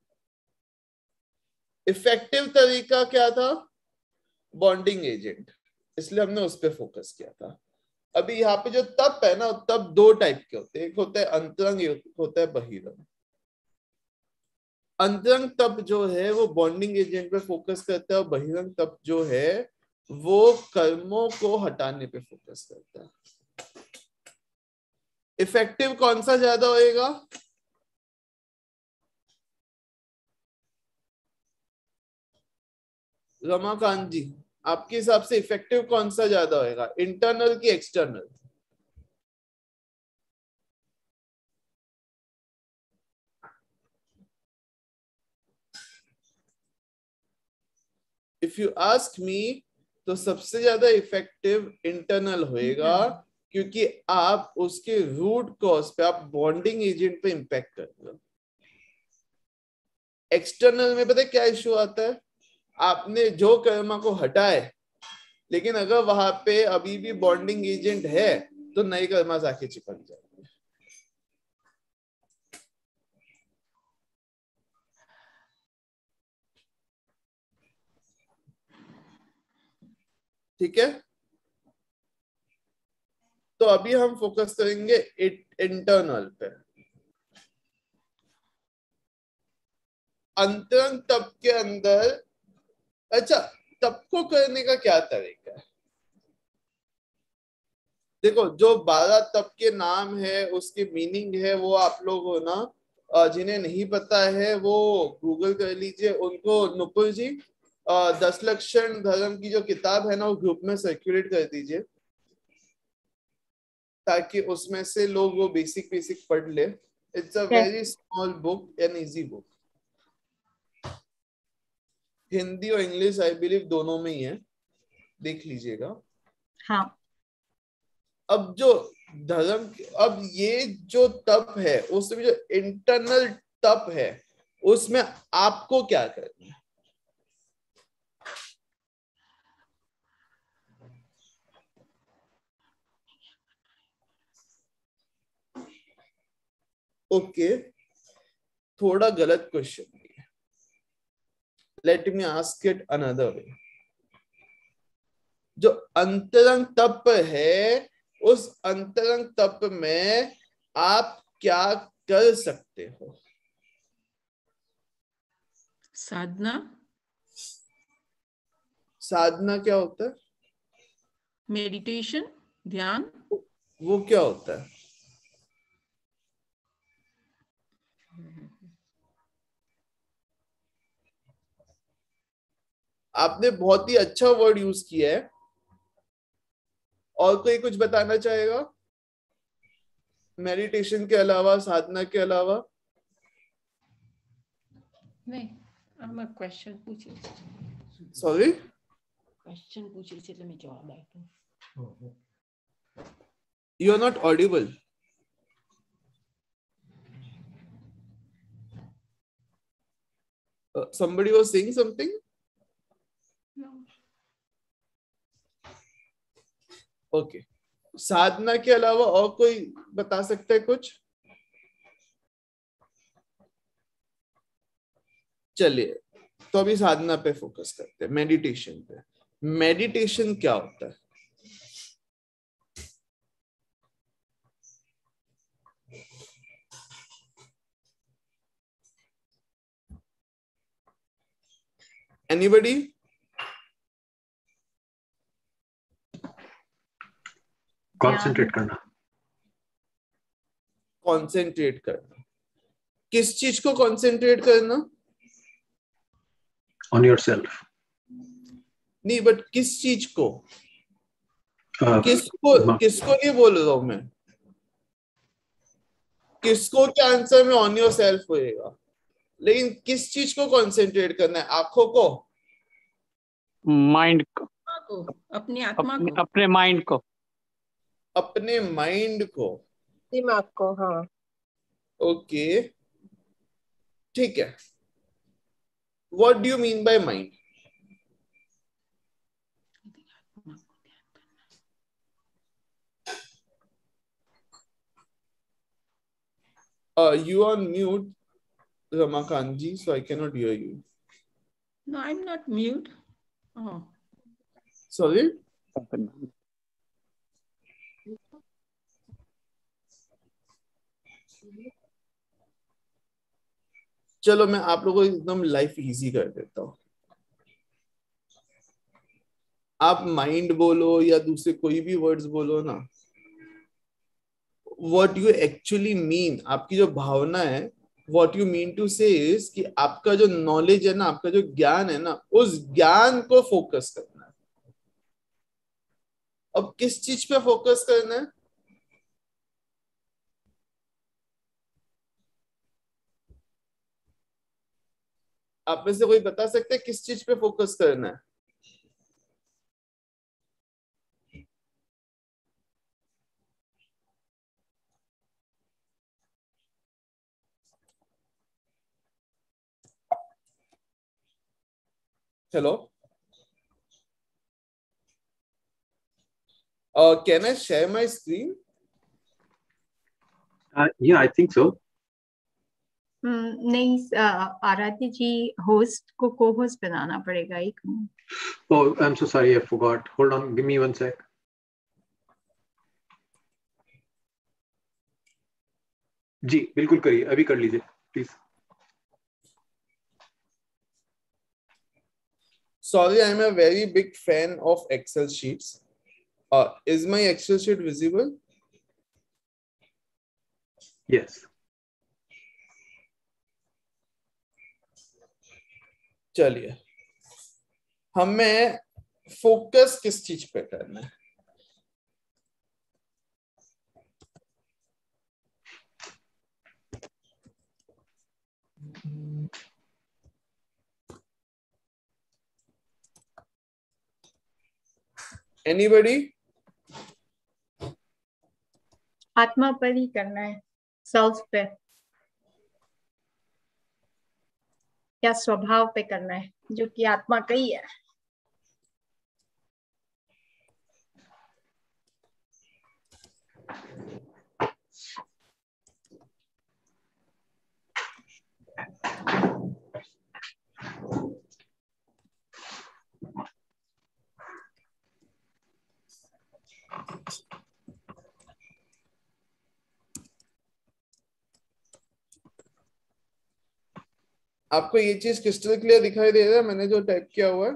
इफेक्टिव तरीका क्या था? बॉन्डिंग एजेंट, इसलिए हमने उस पर फोकस किया था। अभी यहाँ पे जो तप है ना, तप दो टाइप के होते हैं, एक होता है अंतरंग, एक होता है बहिरंग। अंतरंग तप जो है वो बॉन्डिंग एजेंट पे फोकस करता है, और बहिरंग तप जो है वो कर्मों को हटाने पे फोकस करता है। इफेक्टिव कौन सा ज्यादा होएगा? रमाकांत जी, आपके हिसाब से इफेक्टिव कौन सा ज्यादा होएगा, इंटरनल की external? If you ask me तो सबसे ज्यादा इफेक्टिव इंटरनल होएगा, क्योंकि आप उसके रूट कॉज पे, आप बॉन्डिंग एजेंट पे इंपैक्ट कर रहे हो। एक्सटर्नल में पता है क्या इश्यू आता है? आपने जो कर्मा को हटाए, लेकिन अगर वहां पे अभी भी बॉन्डिंग एजेंट है तो नए कर्मा जाके चिपक जाएंगे। ठीक है, तो अभी हम फोकस करेंगे इंटरनल पे। अंतरंग तप के अंदर, अच्छा, तप को करने का क्या तरीका है? देखो, जो 12 तप के नाम है उसके मीनिंग है वो आप लोग हो ना, जिन्हें नहीं पता है वो गूगल कर लीजिए। उनको नुपुर जी 10 लक्षण धर्म की जो किताब है ना वो ग्रुप में सर्कुलेट कर दीजिए, ताकि उसमें से लोग वो बेसिक बेसिक पढ़ ले। It's a very small book and easy book, Hindi और इंग्लिश आई बिलीव दोनों में ही है, देख लीजिएगा। हाँ। अब जो धर्म, अब ये जो तप है उसमें जो इंटरनल तप है उसमें आपको क्या करना है? ओके, थोड़ा गलत क्वेश्चन है, let me ask it another way. जो अंतरंग तप है, उस अंतरंग तप में आप क्या कर सकते हो? साधना। साधना क्या होता है? मेडिटेशन, ध्यान। वो क्या होता है? आपने बहुत ही अच्छा वर्ड यूज किया है, और कोई कुछ बताना चाहेगा मेडिटेशन के अलावा, साधना के अलावा? नहीं, हम क्वेश्चन पूछे। सॉरी, क्वेश्चन पूछे इसलिए मैं जवाब आया। You are not audible. Somebody was saying something? No. Okay. साधना के अलावा और कोई बता सकता है कुछ? चलिए, तो अभी साधना पे फोकस करते हैं, मेडिटेशन पे। मेडिटेशन क्या होता है? एनीबडी? कंसंट्रेट करना। कंसंट्रेट करना। किस चीज को कंसंट्रेट करना? On yourself. नहीं, बट किस चीज को? किसको किसको नहीं बोल रहा हूं मैं, किसको के आंसर में ऑन योर सेल्फ होएगा, लेकिन किस चीज को कंसेंट्रेट करना है, आंखों को, माइंड को, को, अपनी आत्मा को, अपने माइंड को, अपने माइंड को, दिमाग को। हाँ, ओके ठीक है। What do you mean by mind? You are on mute, Ramakant ji, so I cannot hear you. No, I'm not mute. Oh. Sorry? चलो मैं आप लोगों को एकदम लाइफ इजी कर देता हूँ। आप माइंड बोलो या दूसरे कोई भी वर्ड्स बोलो ना, व्हाट यू एक्चुअली मीन, आपकी जो भावना है, what you mean to say is कि आपका जो नॉलेज है ना, आपका जो ज्ञान है ना, उस ज्ञान को फोकस करना है। अब किस चीज पे फोकस करना है? आप में से कोई बता सकते हैं किस चीज पे फोकस करना है? Hello, can I share my screen? Yeah, I think so. नहीं, आराध्य जी होस्ट को को होस्ट बनाना पड़ेगा एक। Oh, I'm so sorry, I forgot. Hold on, give me 1 sec. जी बिल्कुल करिए, अभी कर लीजिए please. Sorry, I'm a very big fan of Excel sheets. Is my Excel sheet visible? Yes. चलिए, हमें फोकस किस चीज पे करना है? Anybody? आत्मा पर ही करना है, सेल्फ पे या स्वभाव पे करना है, जो कि आत्मा का ही है। आपको ये चीज क्रिस्टल क्लियर दिखाई दे रहा है मैंने जो टाइप किया हुआ है?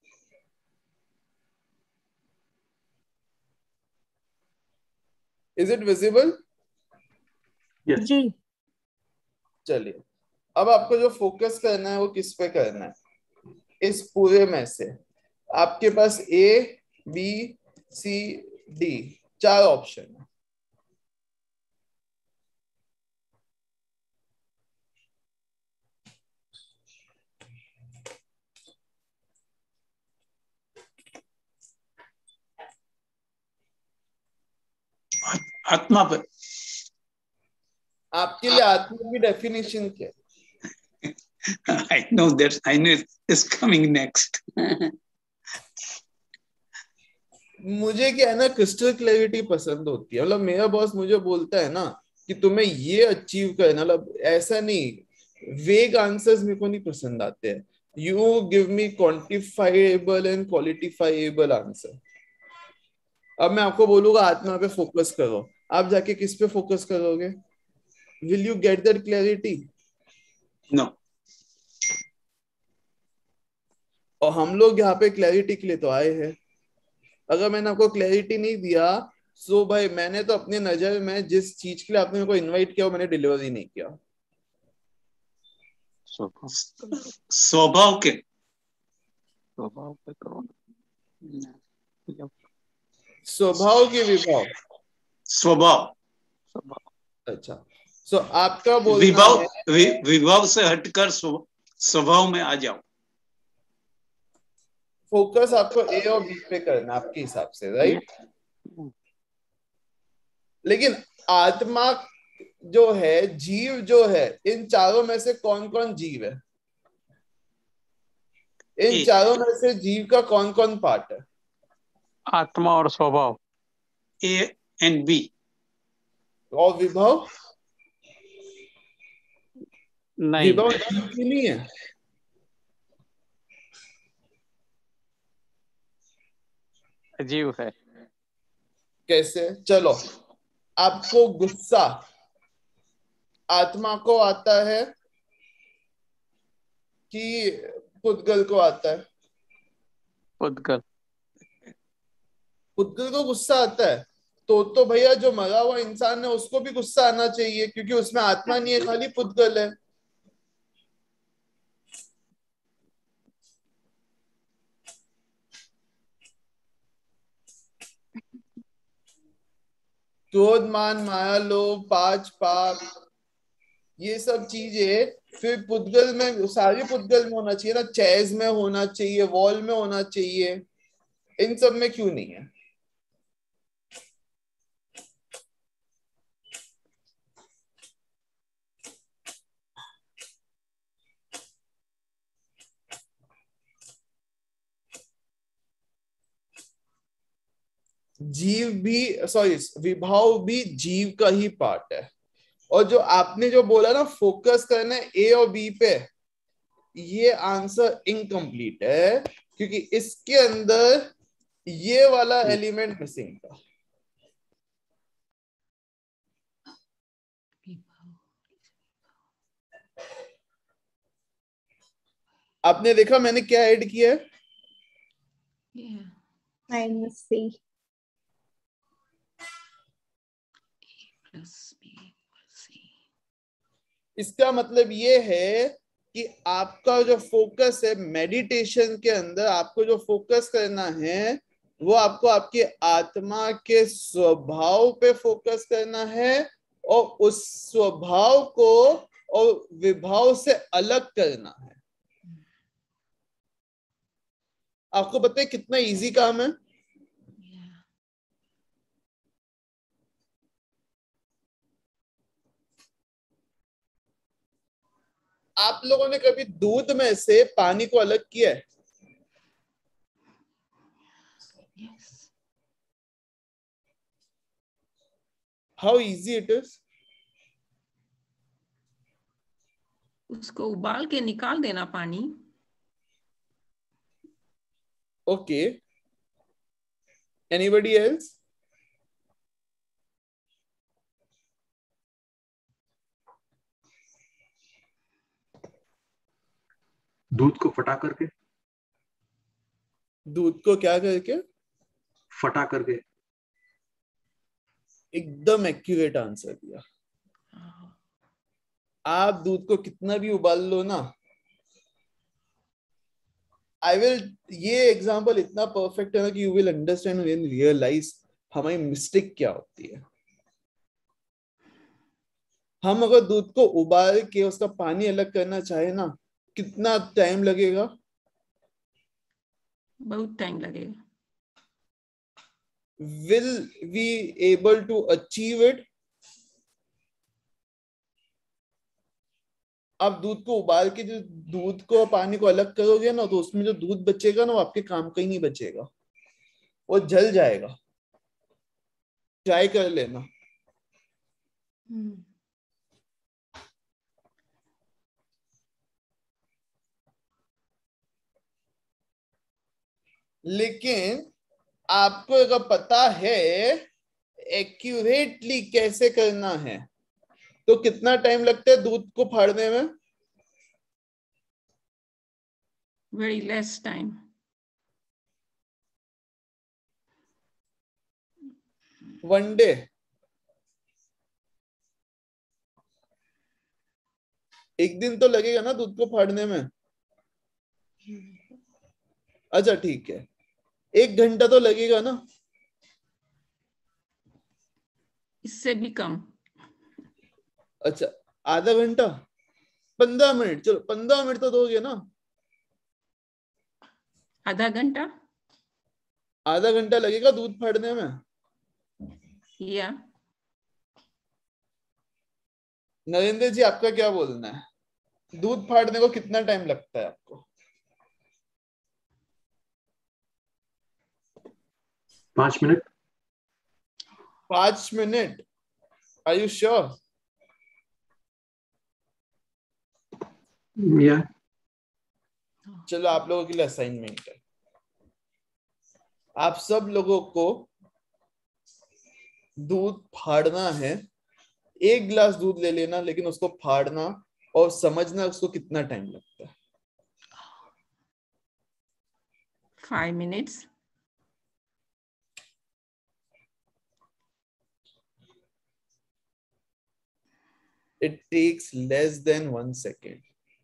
Is it visible? Yes. जी। चलिए, अब आपको जो फोकस करना है वो किस पे करना है? इस पूरे में से आपके पास A B C D 4 option है। आत्मा पर। आपके लिए आत्मा की डेफिनेशन क्या है? I know that. I know it's coming next. मुझे क्या है ना, क्रिस्टल क्लैरिटी पसंद होती है। मतलब मेरा बॉस मुझे बोलता है ना कि तुम्हें ये अचीव करना, मतलब ऐसा नहीं, वेग आंसर्स मेरे को नहीं पसंद आते हैं। You give me quantifiable and qualitifiable answer. अब मैं आपको बोलूंगा आत्मा पे फोकस करो, आप जाके किस पे फोकस करोगे? Will you get that clarity? No. और हम लोग यहाँ पे क्लैरिटी के लिए तो आए हैं। अगर मैंने आपको क्लैरिटी नहीं दिया, सो भाई मैंने तो अपनी नजर में जिस चीज के लिए आपने मेरे को इनवाइट किया वो मैंने डिलीवर ही नहीं किया। स्वभाव के। स्वभाव पे करो। स्वभाव की विभाव? स्वभाव। अच्छा, सो आपका बोलना विभाव, है विभाव से हटकर स्वभाव में आ जाओ। फोकस आपको ए और बी पे करना आपके हिसाब से, राइट? लेकिन आत्मा जो है, जीव जो है, इन चारों में से कौन कौन जीव है? इन चारों में से जीव का कौन कौन पार्ट है? आत्मा और स्वभाव, ए एंड बी। और विभव? नहीं, विभव जीव की नहीं है? जीव है। कैसे? चलो, आपको गुस्सा आत्मा को आता है कि पुद्गल को आता है? उद्गल। पुद्गल को गुस्सा आता है, तो भैया जो मरा हुआ इंसान है उसको भी गुस्सा आना चाहिए, क्योंकि उसमें आत्मा नहीं है, खाली पुद्गल है। क्रोध, मान, माया, लोभ, पांच पाप, ये सब चीजें फिर पुद्गल में, सारे पुद्गल में होना चाहिए ना। चेस में होना चाहिए, वॉल में होना चाहिए, इन सब में क्यों नहीं है? जीव भी, सॉरी, विभाव भी जीव का ही पार्ट है। और जो आपने जो बोला ना फोकस करना है ए और बी पे, ये आंसर इनकम्प्लीट है, क्योंकि इसके अंदर ये वाला एलिमेंट मिसिंग था। आपने देखा मैंने क्या ऐड किया है? -c इसका मतलब ये है कि आपका जो फोकस है मेडिटेशन के अंदर, आपको जो फोकस करना है वो आपको आपके आत्मा के स्वभाव पे फोकस करना है, और उस स्वभाव को और विभाव से अलग करना है। आपको पता है कितना इजी काम है? आप लोगों ने कभी दूध में से पानी को अलग किया है? How easy it is. उसको उबाल के निकाल देना पानी। Okay, anybody else? दूध को फटा करके। दूध को क्या करके? फटा करके। एकदम एक्यूरेट आंसर दिया। आप दूध को कितना भी उबाल लो ना, आई विल, ये एग्जांपल इतना परफेक्ट है ना कि you will understand and realise हमारी मिस्टेक क्या होती है। हम अगर दूध को उबाल के उसका पानी अलग करना चाहे ना, कितना टाइम लगेगा? बहुत टाइम लगेगा। Will we able to achieve it? आप दूध को उबाल के जो दूध को पानी को अलग करोगे ना, तो उसमें जो दूध बचेगा ना वो आपके काम का ही नहीं बचेगा, वो जल जाएगा। ट्राई कर लेना। लेकिन आपको अगर पता है एक्यूरेटली कैसे करना है, तो कितना टाइम लगता है दूध को फाड़ने में? Very less time. One day? एक दिन तो लगेगा ना दूध को फाड़ने में? अच्छा ठीक है, 1 घंटा तो लगेगा ना? इससे भी कम। अच्छा, आधा घंटा, 15 मिनट, चलो 15 मिनट तो दोगे ना? आधा घंटा आधा घंटा लगेगा दूध फाड़ने में? या नरेंद्र जी, आपका क्या बोलना है? दूध फाड़ने को कितना टाइम लगता है आपको? 5 minute. 5 minute? Are you sure? या चलो, आप लोगों के लिए असाइनमेंट है। आप सब लोगों को दूध फाड़ना है। 1 गिलास दूध ले लेना, लेकिन उसको फाड़ना और समझना उसको कितना टाइम लगता है। 5 minutes. It takes less than 1 second.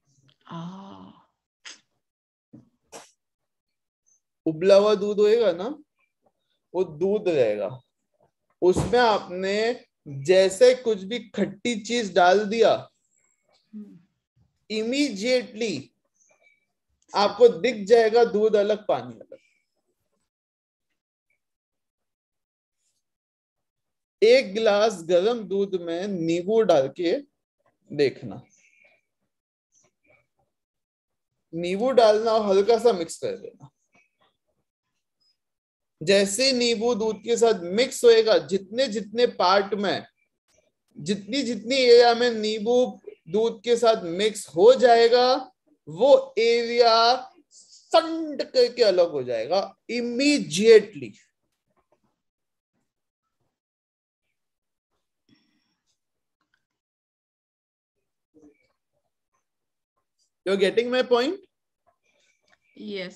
उबला हुआ दूध होएगा ना, वो दूध रहेगा, उसमें आपने जैसे कुछ भी खट्टी चीज डाल दिया, इमीडिएटली आपको दिख जाएगा दूध अलग पानी अलग। 1 गिलास गर्म दूध में नींबू डाल के देखना, नींबू डालना और हल्का सा मिक्स कर देना। जैसे नींबू दूध के साथ मिक्स होएगा, जितने जितने पार्ट में, जितनी जितनी एरिया में नींबू दूध के साथ मिक्स हो जाएगा, वो एरिया संड करके अलग हो जाएगा immediately. You're getting my point? Yes.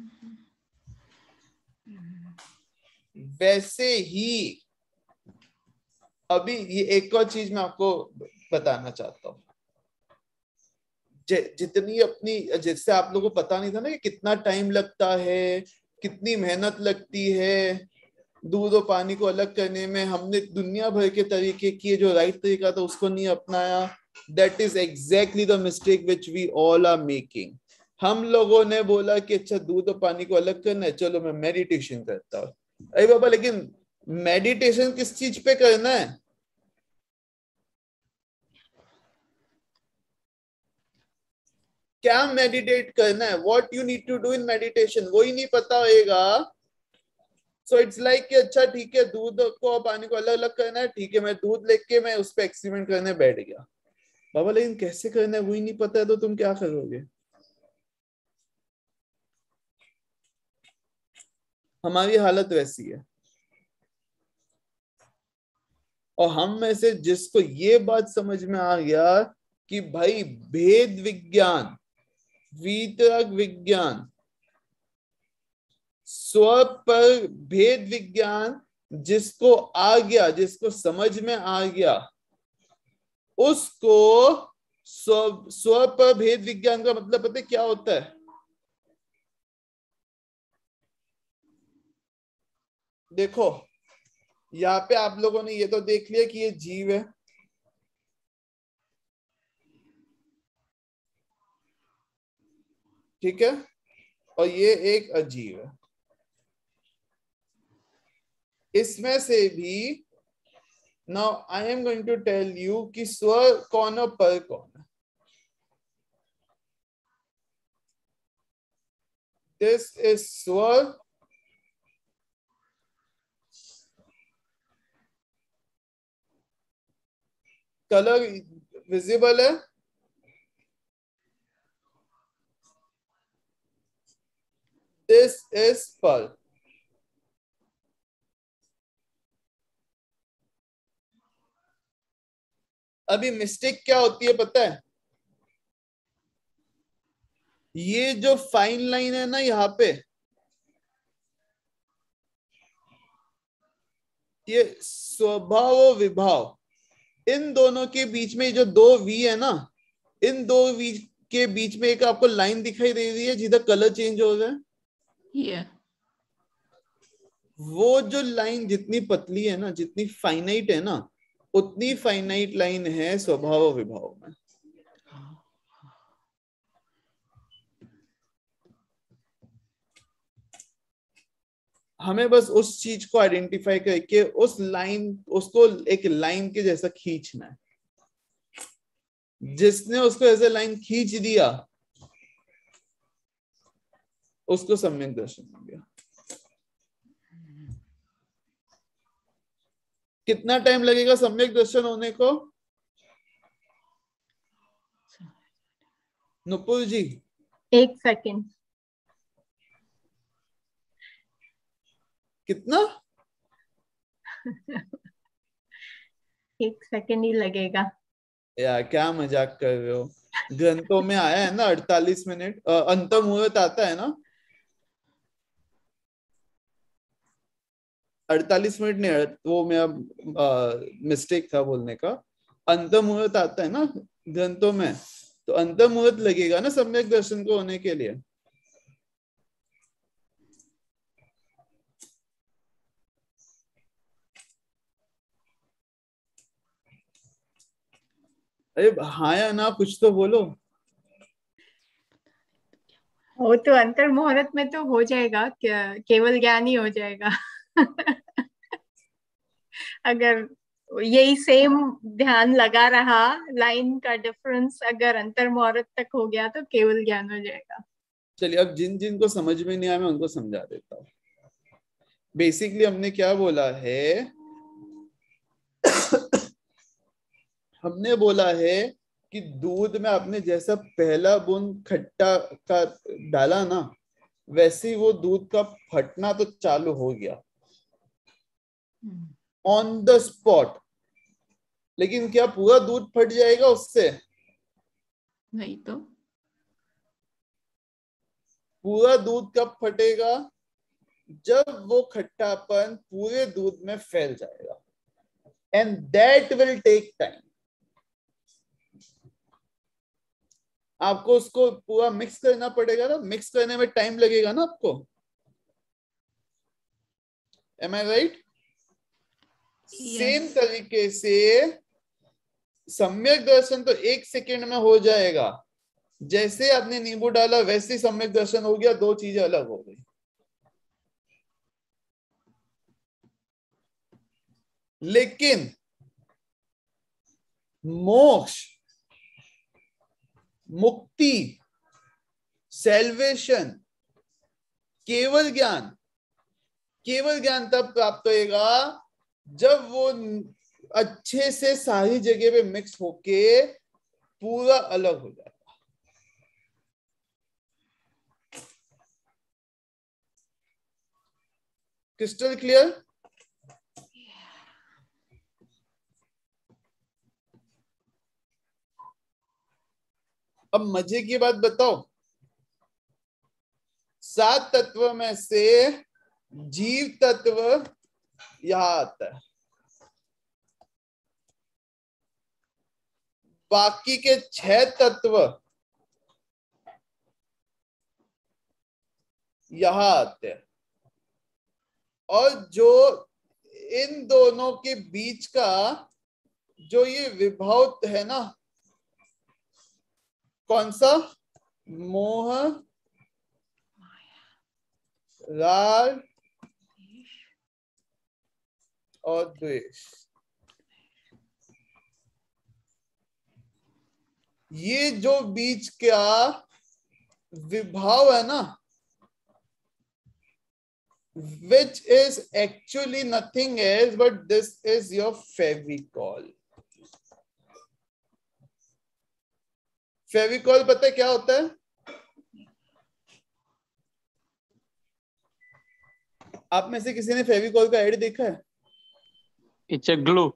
वैसे ही अभी ये एक और चीज मैं आपको बताना चाहता हूँ। जितनी अपनी, जिससे आप लोगों को पता नहीं था ना कि कितना टाइम लगता है, कितनी मेहनत लगती है दूध और पानी को अलग करने में, हमने दुनिया भर के तरीके किए, जो राइट तरीका था उसको नहीं अपनाया। That is exactly the mistake which we all are making. हम लोगों ने बोला कि अच्छा दूध और पानी को अलग करना है, चलो मैं मेडिटेशन करता हूँ। अरे बाबा, लेकिन मेडिटेशन किस चीज पे करना है? क्या मेडिटेट करना है? What you need to do in meditation, वो ही नहीं पता होएगा। सो इट्स लाइक कि अच्छा ठीक है, दूध को और पानी को अलग अलग करना है, ठीक है, मैं दूध लेके मैं उस पर एक्सपेरिमेंट करने बैठ गया। बाबा, लेकिन कैसे करना है वही नहीं पता है, तो तुम क्या करोगे? हमारी हालत वैसी है। और हम में से जिसको ये बात समझ में आ गया कि भाई भेद विज्ञान, वीतरक विज्ञान, स्व पर भेद विज्ञान जिसको आ गया, जिसको समझ में आ गया, उसको स्व पर भेद विज्ञान का मतलब पता है क्या होता है? देखो, यहाँ पे आप लोगों ने ये तो देख लिया कि ये जीव है, ठीक है, और ये एक अजीव है। इसमें से भी now I am going to tell you कि स्व कौन और पर कौन है। दिस इज स्व, कलर विजिबल है, दिस इज पर। अभी मिस्टेक क्या होती है पता है? ये जो फाइन लाइन है ना यहाँ पे, ये स्वभाव और विभाव, इन दोनों के बीच में जो 2 वी है ना, इन 2 वी के बीच में एक आपको लाइन दिखाई दे रही है जिधर कलर चेंज हो रहा है। Yeah. वो जो लाइन जितनी पतली है ना, जितनी फाइनाइट है ना, उतनी फाइनाइट लाइन है स्वभाव और विभाव में। हमें बस उस चीज को आइडेंटिफाई करके उस लाइन, उसको एक लाइन के जैसा खींचना है। जिसने उसको ऐसे लाइन खींच दिया उसको सम्यक दर्शन हो गया। कितना टाइम लगेगा सम्यक दर्शन होने को नुपुर जी? 1 सेकंड। कितना? 1 सेकंड ही लगेगा। यार क्या मजाक कर रहे हो? ग्रंथों में आया है ना 48 मिनट, अंत मुहूर्त आता है ना। 48 मिनट नहीं, वो मेरा मिस्टेक था बोलने का। अंत मुहूर्त आता है ना ग्रंथों में, तो अंत मुहूर्त लगेगा ना सम्यक दर्शन को होने के लिए। अरे हाँ या ना, कुछ तो बोलो। वो तो अंतर मुहूर्त में तो हो जाएगा, केवल ज्ञान ही हो जाएगा। अगर यही सेम ध्यान लगा रहा, लाइन का डिफरेंस अगर अंतर मुहूर्त तक हो गया तो केवल ज्ञान हो जाएगा। चलिए, अब जिन जिन को समझ में नहीं आया मैं उनको समझा देता हूँ। बेसिकली हमने क्या बोला है, हमने बोला है कि दूध में आपने जैसा पहला बूंद खट्टा का डाला ना, वैसे ही वो दूध का फटना तो चालू हो गया ऑन द स्पॉट। लेकिन क्या पूरा दूध फट जाएगा उससे? नहीं तो पूरा दूध कब फटेगा? जब वो खट्टापन पूरे दूध में फैल जाएगा, and that will take time. आपको उसको पूरा मिक्स करना पड़ेगा ना, मिक्स करने में टाइम लगेगा ना आपको। एम आई राइट? सेम तरीके से सम्यक दर्शन तो 1 सेकेंड में हो जाएगा। जैसे आपने नींबू डाला वैसे ही सम्यक दर्शन हो गया, दो चीजें अलग हो गई। लेकिन मोक्ष, मुक्ति, सेल्वेशन, केवल ज्ञान, केवल ज्ञान तब प्राप्त होएगा जब वो अच्छे से सारी जगह पे मिक्स होके पूरा अलग हो जाएगा। Crystal clear? अब मजे की बात बताओ, 7 तत्व में से जीव तत्व यहां आता है, बाकी के 6 तत्व यहां आते हैं। और जो इन दोनों के बीच का जो ये विभव है ना, कौन सा? मोह, राग और द्वेष। ये जो बीच का विभाव है ना, which is actually nothing else but this is your Fevicol. Fevicol पता है क्या होता है? आप में से किसी ने फेविकॉल का एड देखा है? It's a glue.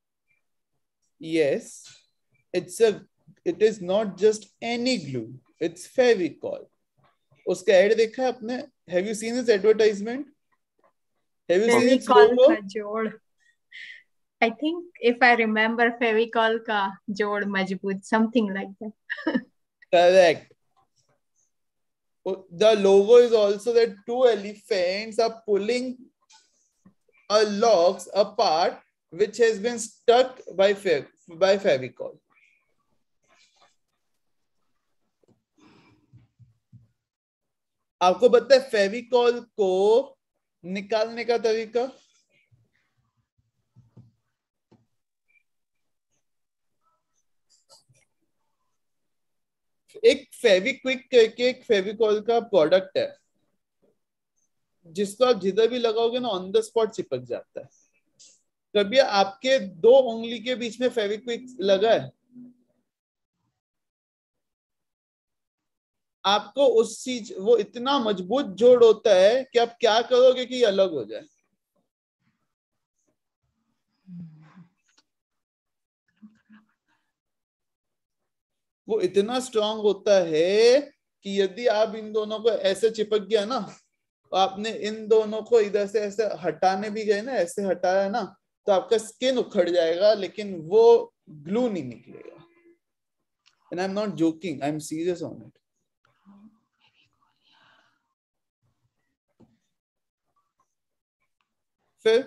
Yes, it is not just any glue, it's Fevicol. उसका एड देखा है आपने? Have you seen its advertisement? Have you seen its Fevicol logo? का जोड़, I think if I remember, Fevicol का जोड़ मजबूत, something like that. Correct. The logo is also that 2 elephants are pulling a locks a part which has been stuck by Fevicol. आपको पता है फेविकॉल को निकालने का तरीका? एक फेविक्विक करके एक फेविकॉल का प्रोडक्ट है जिसको आप जिधर भी लगाओगे ना ऑन द स्पॉट चिपक जाता है। कभी आपके 2 उंगली के बीच में फेविक्विक लगा है? आपको उस चीज वो इतना मजबूत जोड़ होता है कि आप क्या करोगे कि ये अलग हो जाए। वो इतना स्ट्रांग होता है कि यदि आप इन दोनों को ऐसे चिपक गया ना, आपने इन दोनों को इधर से ऐसे हटाने भी गए ना, ऐसे हटाया ना, तो आपका स्किन उखड़ जाएगा लेकिन वो ग्लू नहीं निकलेगा। And I am not joking, I am serious on it. फिर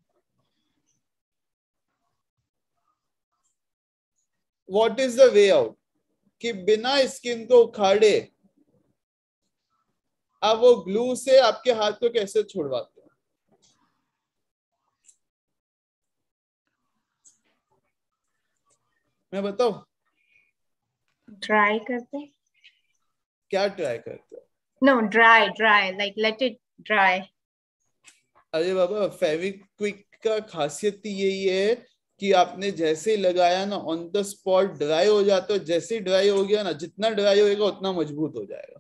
what is the way out कि बिना स्किन को उखाड़े आप वो ग्लू से आपके हाथ को कैसे छुड़वाते हो? मैं बताऊं? ट्राई करते। क्या ट्राई करते हो? No, dry like let it dry. अरे बाबा, फेविक्विक का खासियत ही यही है कि आपने जैसे ही लगाया ना ऑन द स्पॉट ड्राई हो जाता है। जैसे ही ड्राई हो गया ना, जितना ड्राई होएगा उतना मजबूत हो जाएगा।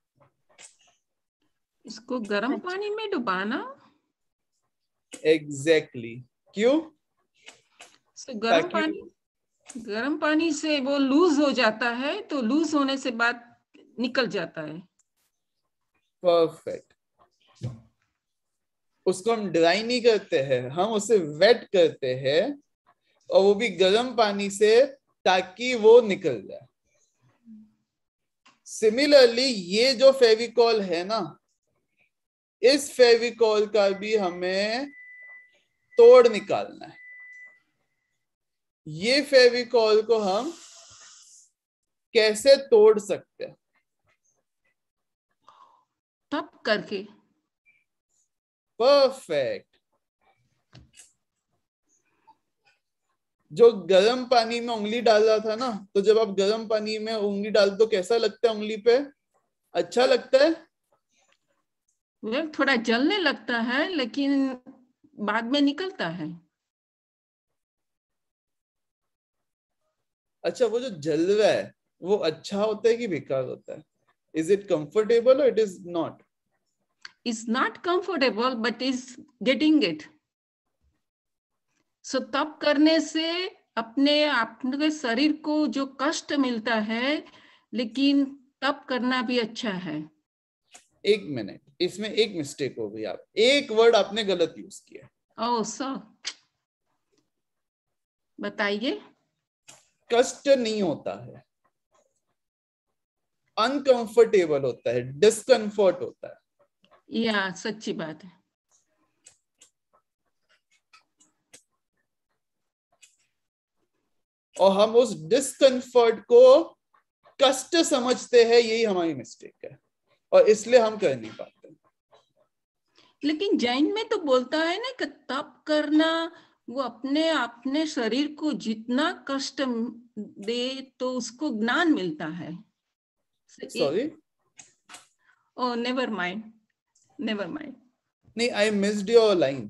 इसको गर्म पानी में डुबाना? एग्जैक्टली। क्यों? गर्म पानी से वो लूज हो जाता है, तो लूज होने से बाद निकल जाता है। परफेक्ट। उसको हम ड्राई नहीं करते हैं, हम उसे वेट करते हैं, और वो भी गर्म पानी से, ताकि वो निकल जाए। सिमिलरली ये जो फेविकॉल है ना, इस फेविकॉल का भी हमें तोड़ निकालना है। ये फेविकॉल को हम कैसे तोड़ सकते हैं? तब करके। परफेक्ट। जो गर्म पानी में उंगली डाल रहा था ना, तो जब आप गर्म पानी में उंगली डाल तो कैसा लगता है उंगली पे? अच्छा लगता है? वेल, थोड़ा जलने लगता है लेकिन बाद में निकलता है। अच्छा, वो जो जल रहा है वो अच्छा होता है कि बेकार होता है? इज इट कंफर्टेबल और it is not? Is not comfortable but is getting it. So तब करने से अपने शरीर को जो कष्ट मिलता है, लेकिन तब करना भी अच्छा है। 1 मिनट, इसमें एक मिस्टेक हो गई। आप एक वर्ड आपने गलत यूज किया। ओह सर, बताइए। कष्ट नहीं होता है, अनकंफर्टेबल होता है, डिस्कंफर्ट होता है। या सच्ची बात है। और हम उस डिस्कंफर्ट को कष्ट समझते हैं, यही हमारी मिस्टेक है, और इसलिए हम कर नहीं पाते। लेकिन जैन में तो बोलता है ना कि तप करना, वो अपने शरीर को जितना कष्ट दे तो उसको ज्ञान मिलता है। Sorry, oh never mind. नहीं, आई मिस्ड योर लाइन।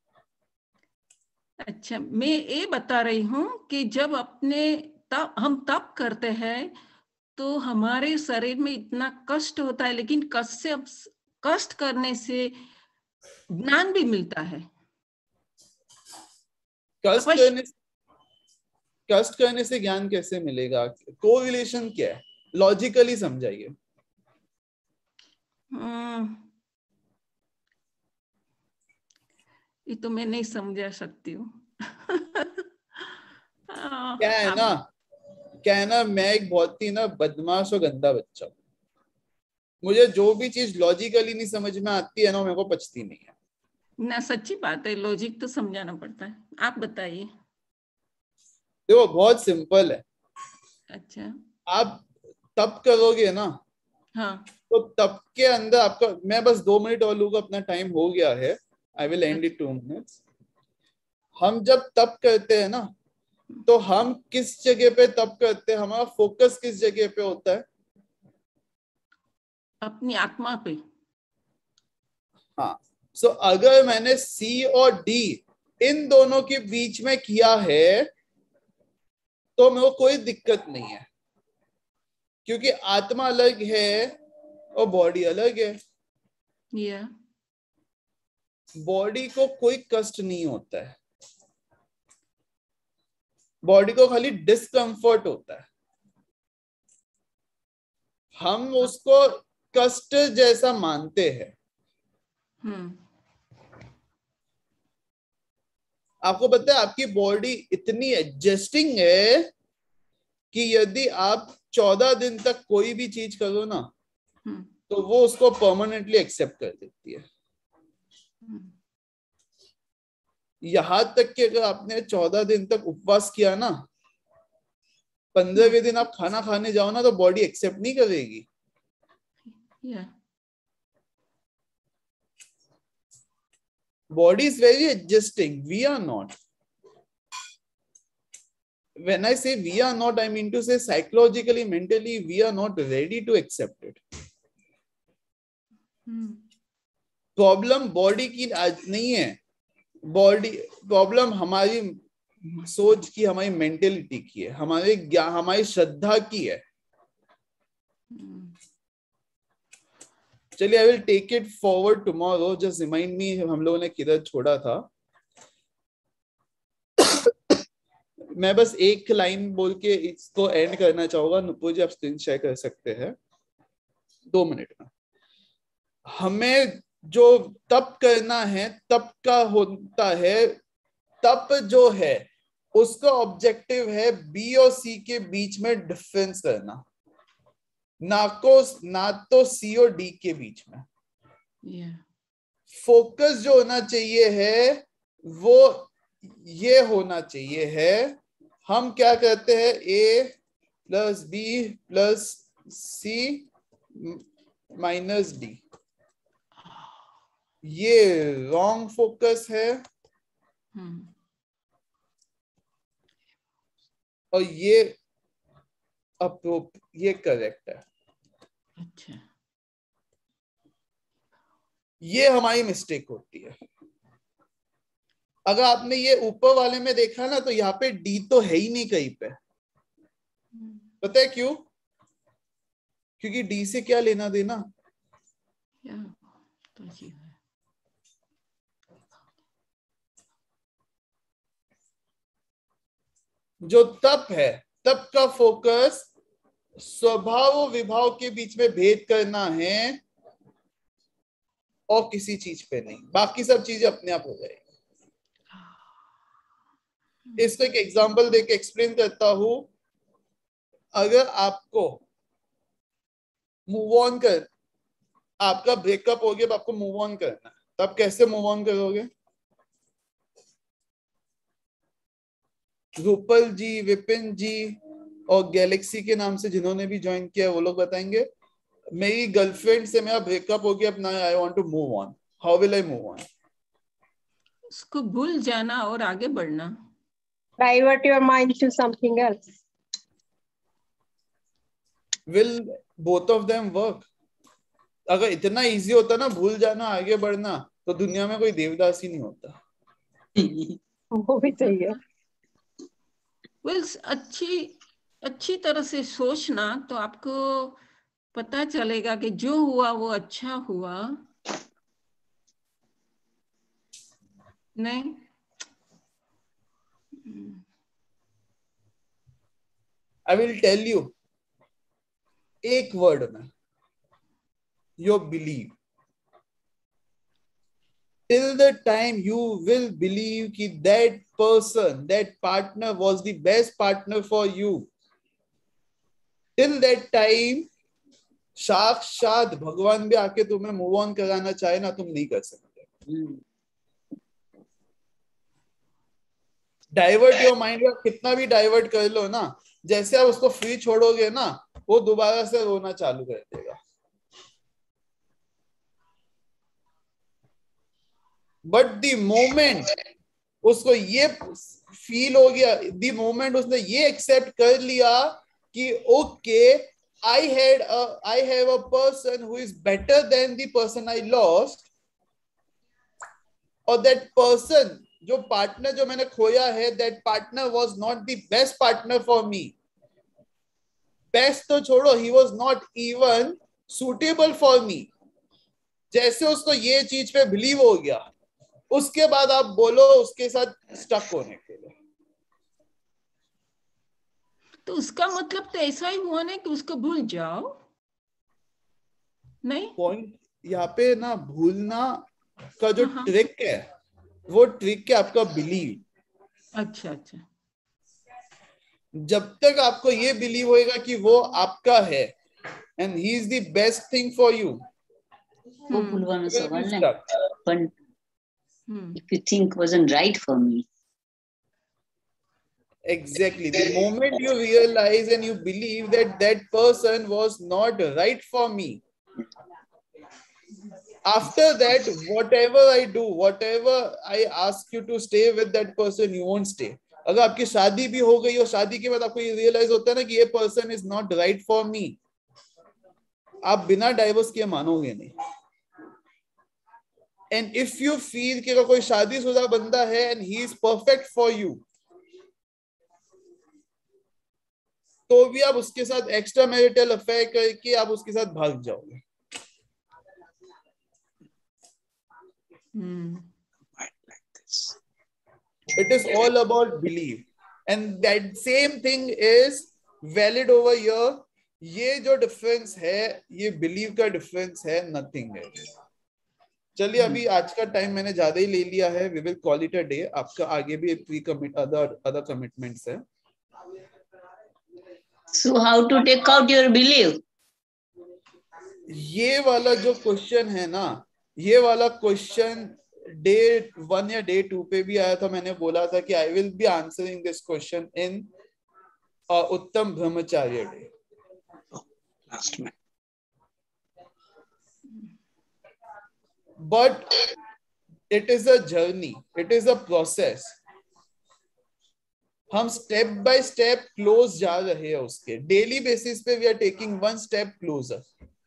अच्छा, मैं ये बता रही हूँ कि जब हम तप करते हैं तो हमारे शरीर में इतना कष्ट होता है, लेकिन कष्ट करने से ज्ञान भी मिलता है। कष्ट करने से ज्ञान कैसे मिलेगा? कोरिलेशन क्या है? लॉजिकली समझाइए। ये तो मैं नहीं समझा सकती हूँ। क्या है ना, मैं एक बहुत ही ना बदमाश और गंदा बच्चा हूँ। मुझे जो भी चीज लॉजिकली नहीं समझ में आती है ना, मेरे को पचती नहीं है। ना सच्ची बात है, लॉजिक तो समझाना पड़ता है। आप बताइए। देखो बहुत सिंपल है। अच्छा। आप तप करोगे ना, हाँ। तो तप के अंदर आपका, मैं बस 2 मिनट और लूंगा, अपना टाइम हो गया है, I will end it 2 minutes. हम जब तप करते हैं ना, तो हम किस जगह पे तप करते हैं, हमारा फोकस किस जगह पे होता है? अपनी आत्मा पे। हाँ, सो अगर मैंने सी और डी इन दोनों के बीच में किया है तो मेरे को कोई दिक्कत नहीं है, क्योंकि आत्मा अलग है और बॉडी अलग है। या बॉडी को कोई कष्ट नहीं होता है, बॉडी को खाली डिस्कंफर्ट होता है। हम उसको कष्ट जैसा मानते हैं। आपको पता है आपकी बॉडी इतनी एडजस्टिंग है कि यदि आप 14 दिन तक कोई भी चीज करो ना, तो वो उसको परमानेंटली एक्सेप्ट कर देती है। यहां तक कि अगर आपने 14 दिन तक उपवास किया ना, 15वें दिन आप खाना खाने जाओ ना, तो बॉडी एक्सेप्ट नहीं करेगी। Body is very adjusting. We are not. When I say we are not, I mean to say psychologically, mentally, we are not ready to accept it. Problem body की आज नहीं है, बॉडी प्रॉब्लम हमारी सोच की, हमारी मेंटेलिटी की है, हमारे ज्ञान, हमारी श्रद्धा की है। चलिए, I will take it forward tomorrow, just remind me हम लोगों ने किधर छोड़ा था। मैं बस एक लाइन बोल के इसको एंड करना चाहूंगा। नुपुर जी, आप स्क्रीन शेयर कर सकते हैं 2 मिनट में। हमें जो तप करना है, तप का होता है, तप जो है उसका ऑब्जेक्टिव है बी और सी के बीच में डिफरेंस करना, ना तो सी और डी के बीच में। फोकस जो होना चाहिए है वो ये होना चाहिए है, हम क्या कहते हैं, A plus B plus C minus D. ये रॉन्ग फोकस है और ये करेक्ट है। अच्छा। ये हमारी मिस्टेक होती है। अगर आपने ये ऊपर वाले में देखा ना, तो यहाँ पे डी तो है ही नहीं कहीं पे। पता है क्यों? क्योंकि डी से क्या लेना देना। तो जी है। जो तप है, तप का फोकस स्वभाव और विभाव के बीच में भेद करना है और किसी चीज पे नहीं। बाकी सब चीजें अपने आप हो जाएगी। इसको एक एग्जांपल देके एक्सप्लेन करता हूं। अगर आपको मूव ऑन कर, आपका ब्रेकअप हो गया, अब आपको मूव ऑन करना है, तो आप कैसे मूव ऑन करोगे? रूपल जी, विपिन जी और गैलेक्सी के नाम से जिन्होंने भी ज्वाइन किया वो लोग बताएंगे। मेरी गर्लफ्रेंड से मेरा ब्रेकअप हो गया, अब ना I want to move on, how will I move on? उसको भूल जाना और आगे बढ़ना। Divert your mind to something else. Will both of them work? अगर इतना इजी होता ना भूल जाना आगे बढ़ना, तो दुनिया में कोई देवदास ही नहीं होता। वो भी सही है। अच्छी तरह से सोचना तो आपको पता चलेगा कि जो हुआ वो अच्छा हुआ। नहीं, आई विल टेल यू एक वर्ड में, your believe. Till the time you will believe कि that person, that partner was the best partner for you, till that time साक्षात भगवान भी आके तुम्हें मूव ऑन कराना चाहे ना, तुम नहीं कर सकते। डाइवर्ट योर माइंड, कितना भी डाइवर्ट कर लो ना, जैसे आप उसको फ्री छोड़ोगे ना, वो दोबारा से रोना चालू कर देगा। बट द मोमेंट उसको ये फील हो गया, द मोमेंट उसने ये एक्सेप्ट कर लिया कि okay, I have a person who is better than the person I lost, और that person, जो पार्टनर जो मैंने खोया है, that partner was not the best partner for me. Best तो छोड़ो, he was not even suitable for me. जैसे उसको ये चीज पे बिलीव हो गया, उसके बाद आप बोलो उसके साथ स्टक होने के लिए। तो उसका मतलब तो ऐसा ही हुआ ना कि उसको भूल जाओ, नहीं? पॉइंट यहाँ पे ना, भूलना का जो ट्रिक है, वो ट्रिक है आपका बिलीव। अच्छा अच्छा। जब तक आपको ये बिलीव होएगा कि वो आपका है and he is the best thing for you, वो भूलवानो सवाल है, पण if you think wasn't right for me. Exactly. The moment you realize and you believe that that person was not right for me, after that, whatever I do, whatever I ask you to stay with that person, you won't stay. अगर आपकी शादी भी हो गई और शादी के बाद आपको ये रियलाइज होता है ना कि ये person is not right for me, आप बिना डाइवोर्स किए मानोगे नहीं। एंड इफ यू फील कि अगर कोई शादीशुदा बंदा है and he is perfect for you, तो भी आप उसके साथ एक्स्ट्रा मैरिटल अफेयर करके आप उसके साथ भाग जाओगे। It is all about belief, and that same thing is valid over here. ये जो डिफरेंस है, ये बिलीव का डिफरेंस है, नथिंग है। चलिए, अभी आज का टाइम मैंने ज्यादा ही ले लिया है। We will call it a day. आपका आगे भी प्री कमिट अदर कमिटमेंट्स है। So how to take out your belief? ये वाला जो क्वेश्चन है ना, ये वाला क्वेश्चन डे 1 या डे 2 पे भी आया था। मैंने बोला था कि I will be answering this question in Uttam Brahmacharya day. Last में। But it is a journey, it is a process. हम स्टेप बाय स्टेप क्लोज जा रहे हैं उसके। डेली बेसिस पे we are taking one step closer.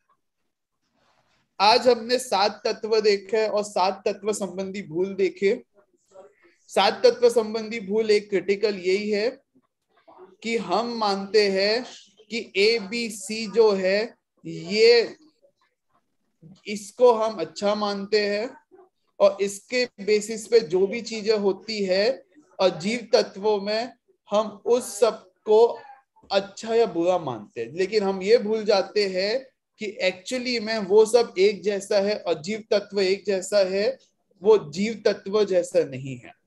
आज हमने 7 तत्व देखे और 7 तत्व संबंधी भूल देखे। 7 तत्व संबंधी भूल एक क्रिटिकल यही है कि हम मानते हैं कि ABC जो है, ये इसको हम अच्छा मानते हैं और इसके बेसिस पे जो भी चीजें होती है अजीब तत्वों में, हम उस सब को अच्छा या बुरा मानते हैं। लेकिन हम ये भूल जाते हैं कि एक्चुअली में वो सब एक जैसा है, अजीब तत्व एक जैसा है, वो जीव तत्व जैसा नहीं है।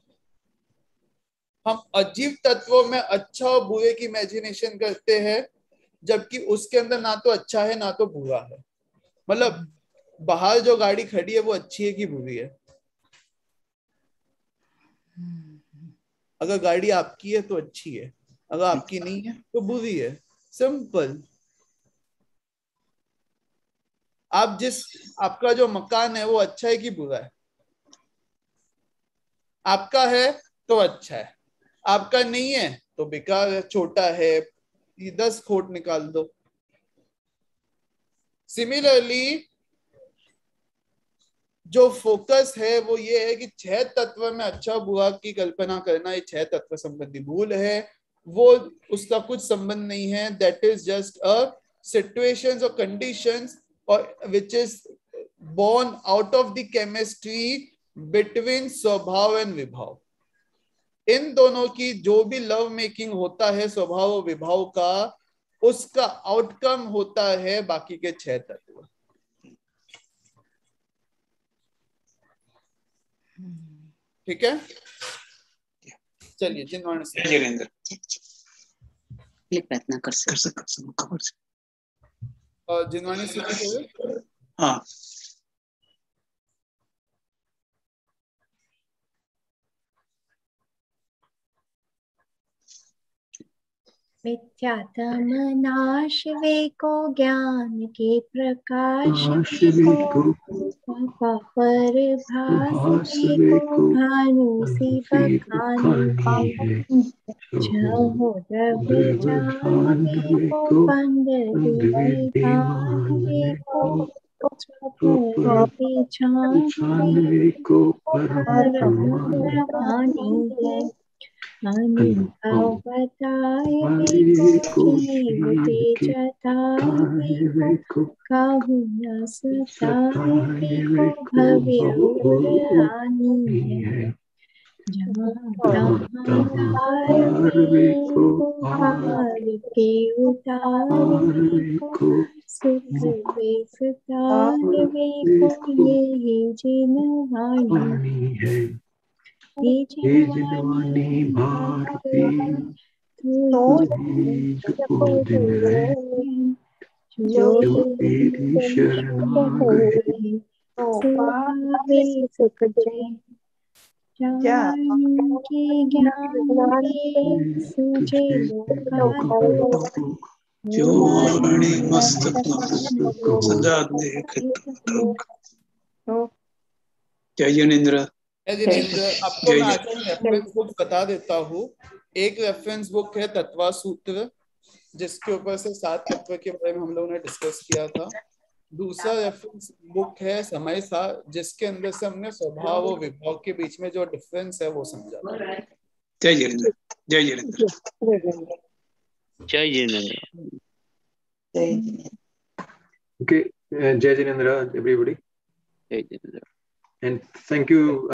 हम अजीब तत्वों में अच्छा और बुरे की इमेजिनेशन करते हैं, जबकि उसके अंदर ना तो अच्छा है ना तो बुरा है। मतलब बाहर जो गाड़ी खड़ी है वो अच्छी है कि बुरी है? अगर गाड़ी आपकी है तो अच्छी है, अगर आपकी नहीं है तो बुरी है। सिंपल। आपका जो मकान है वो अच्छा है कि बुरा है? आपका है तो अच्छा है, आपका नहीं है तो बेकार है, छोटा है, 10 खोट निकाल दो। सिमिलरली जो फोकस है वो ये है कि 6 तत्व में अच्छा बुरा की कल्पना करना, ये 6 तत्व संबंधी भूल है। वो उसका कुछ संबंध नहीं है। That is just a situations और कंडीशंस और which is born out of the chemistry between स्वभाव एंड विभाव। इन दोनों की जो भी लव मेकिंग होता है स्वभाव और विभाव का, उसका आउटकम होता है बाकी के 6 तत्व। ठीक है, चलिए जिन्होंने प्रार्थना कर सकते जिन्होंने स्थिति हाँ, मिथ्यात्म नाश को ज्ञान के प्रकाश को पर भास को भानु सी बखानी चाहो द्रव्य जानवे को पंडित जानवे को छानवे को परमानी है अनुभव बताए को जीव जताए को काहू न सताए को भव्य आनी है जहाँ को हार के उतारे को सुख बेसतारवे को ये जिनवानी है ये जिनवानी भारती तो जो तेरी शरणागति सुहावे सुख जय जान के ज्ञान के सूझे लोक जो वाणी मस्तक सदा देखत जय जिनेंद्र। आपको मैं आज रेफरेंस बुक बता देता हूँ। एक रेफरेंस बुक है तत्वा सूत्र, जिसके ऊपर से 7 तत्व के बारे में हम लोगों ने डिस्कस किया था। दूसरा रेफरेंस बुक है समय सार, जिसके अंदर से हमने स्वभाव और विभाव के बीच में जो डिफरेंस है वो समझा। जय जिनेंद्र। जय जिनेंद्र। जय Jinendra. Okay, Jai Jinendra, everybody. Jai Jinendra. And thank you.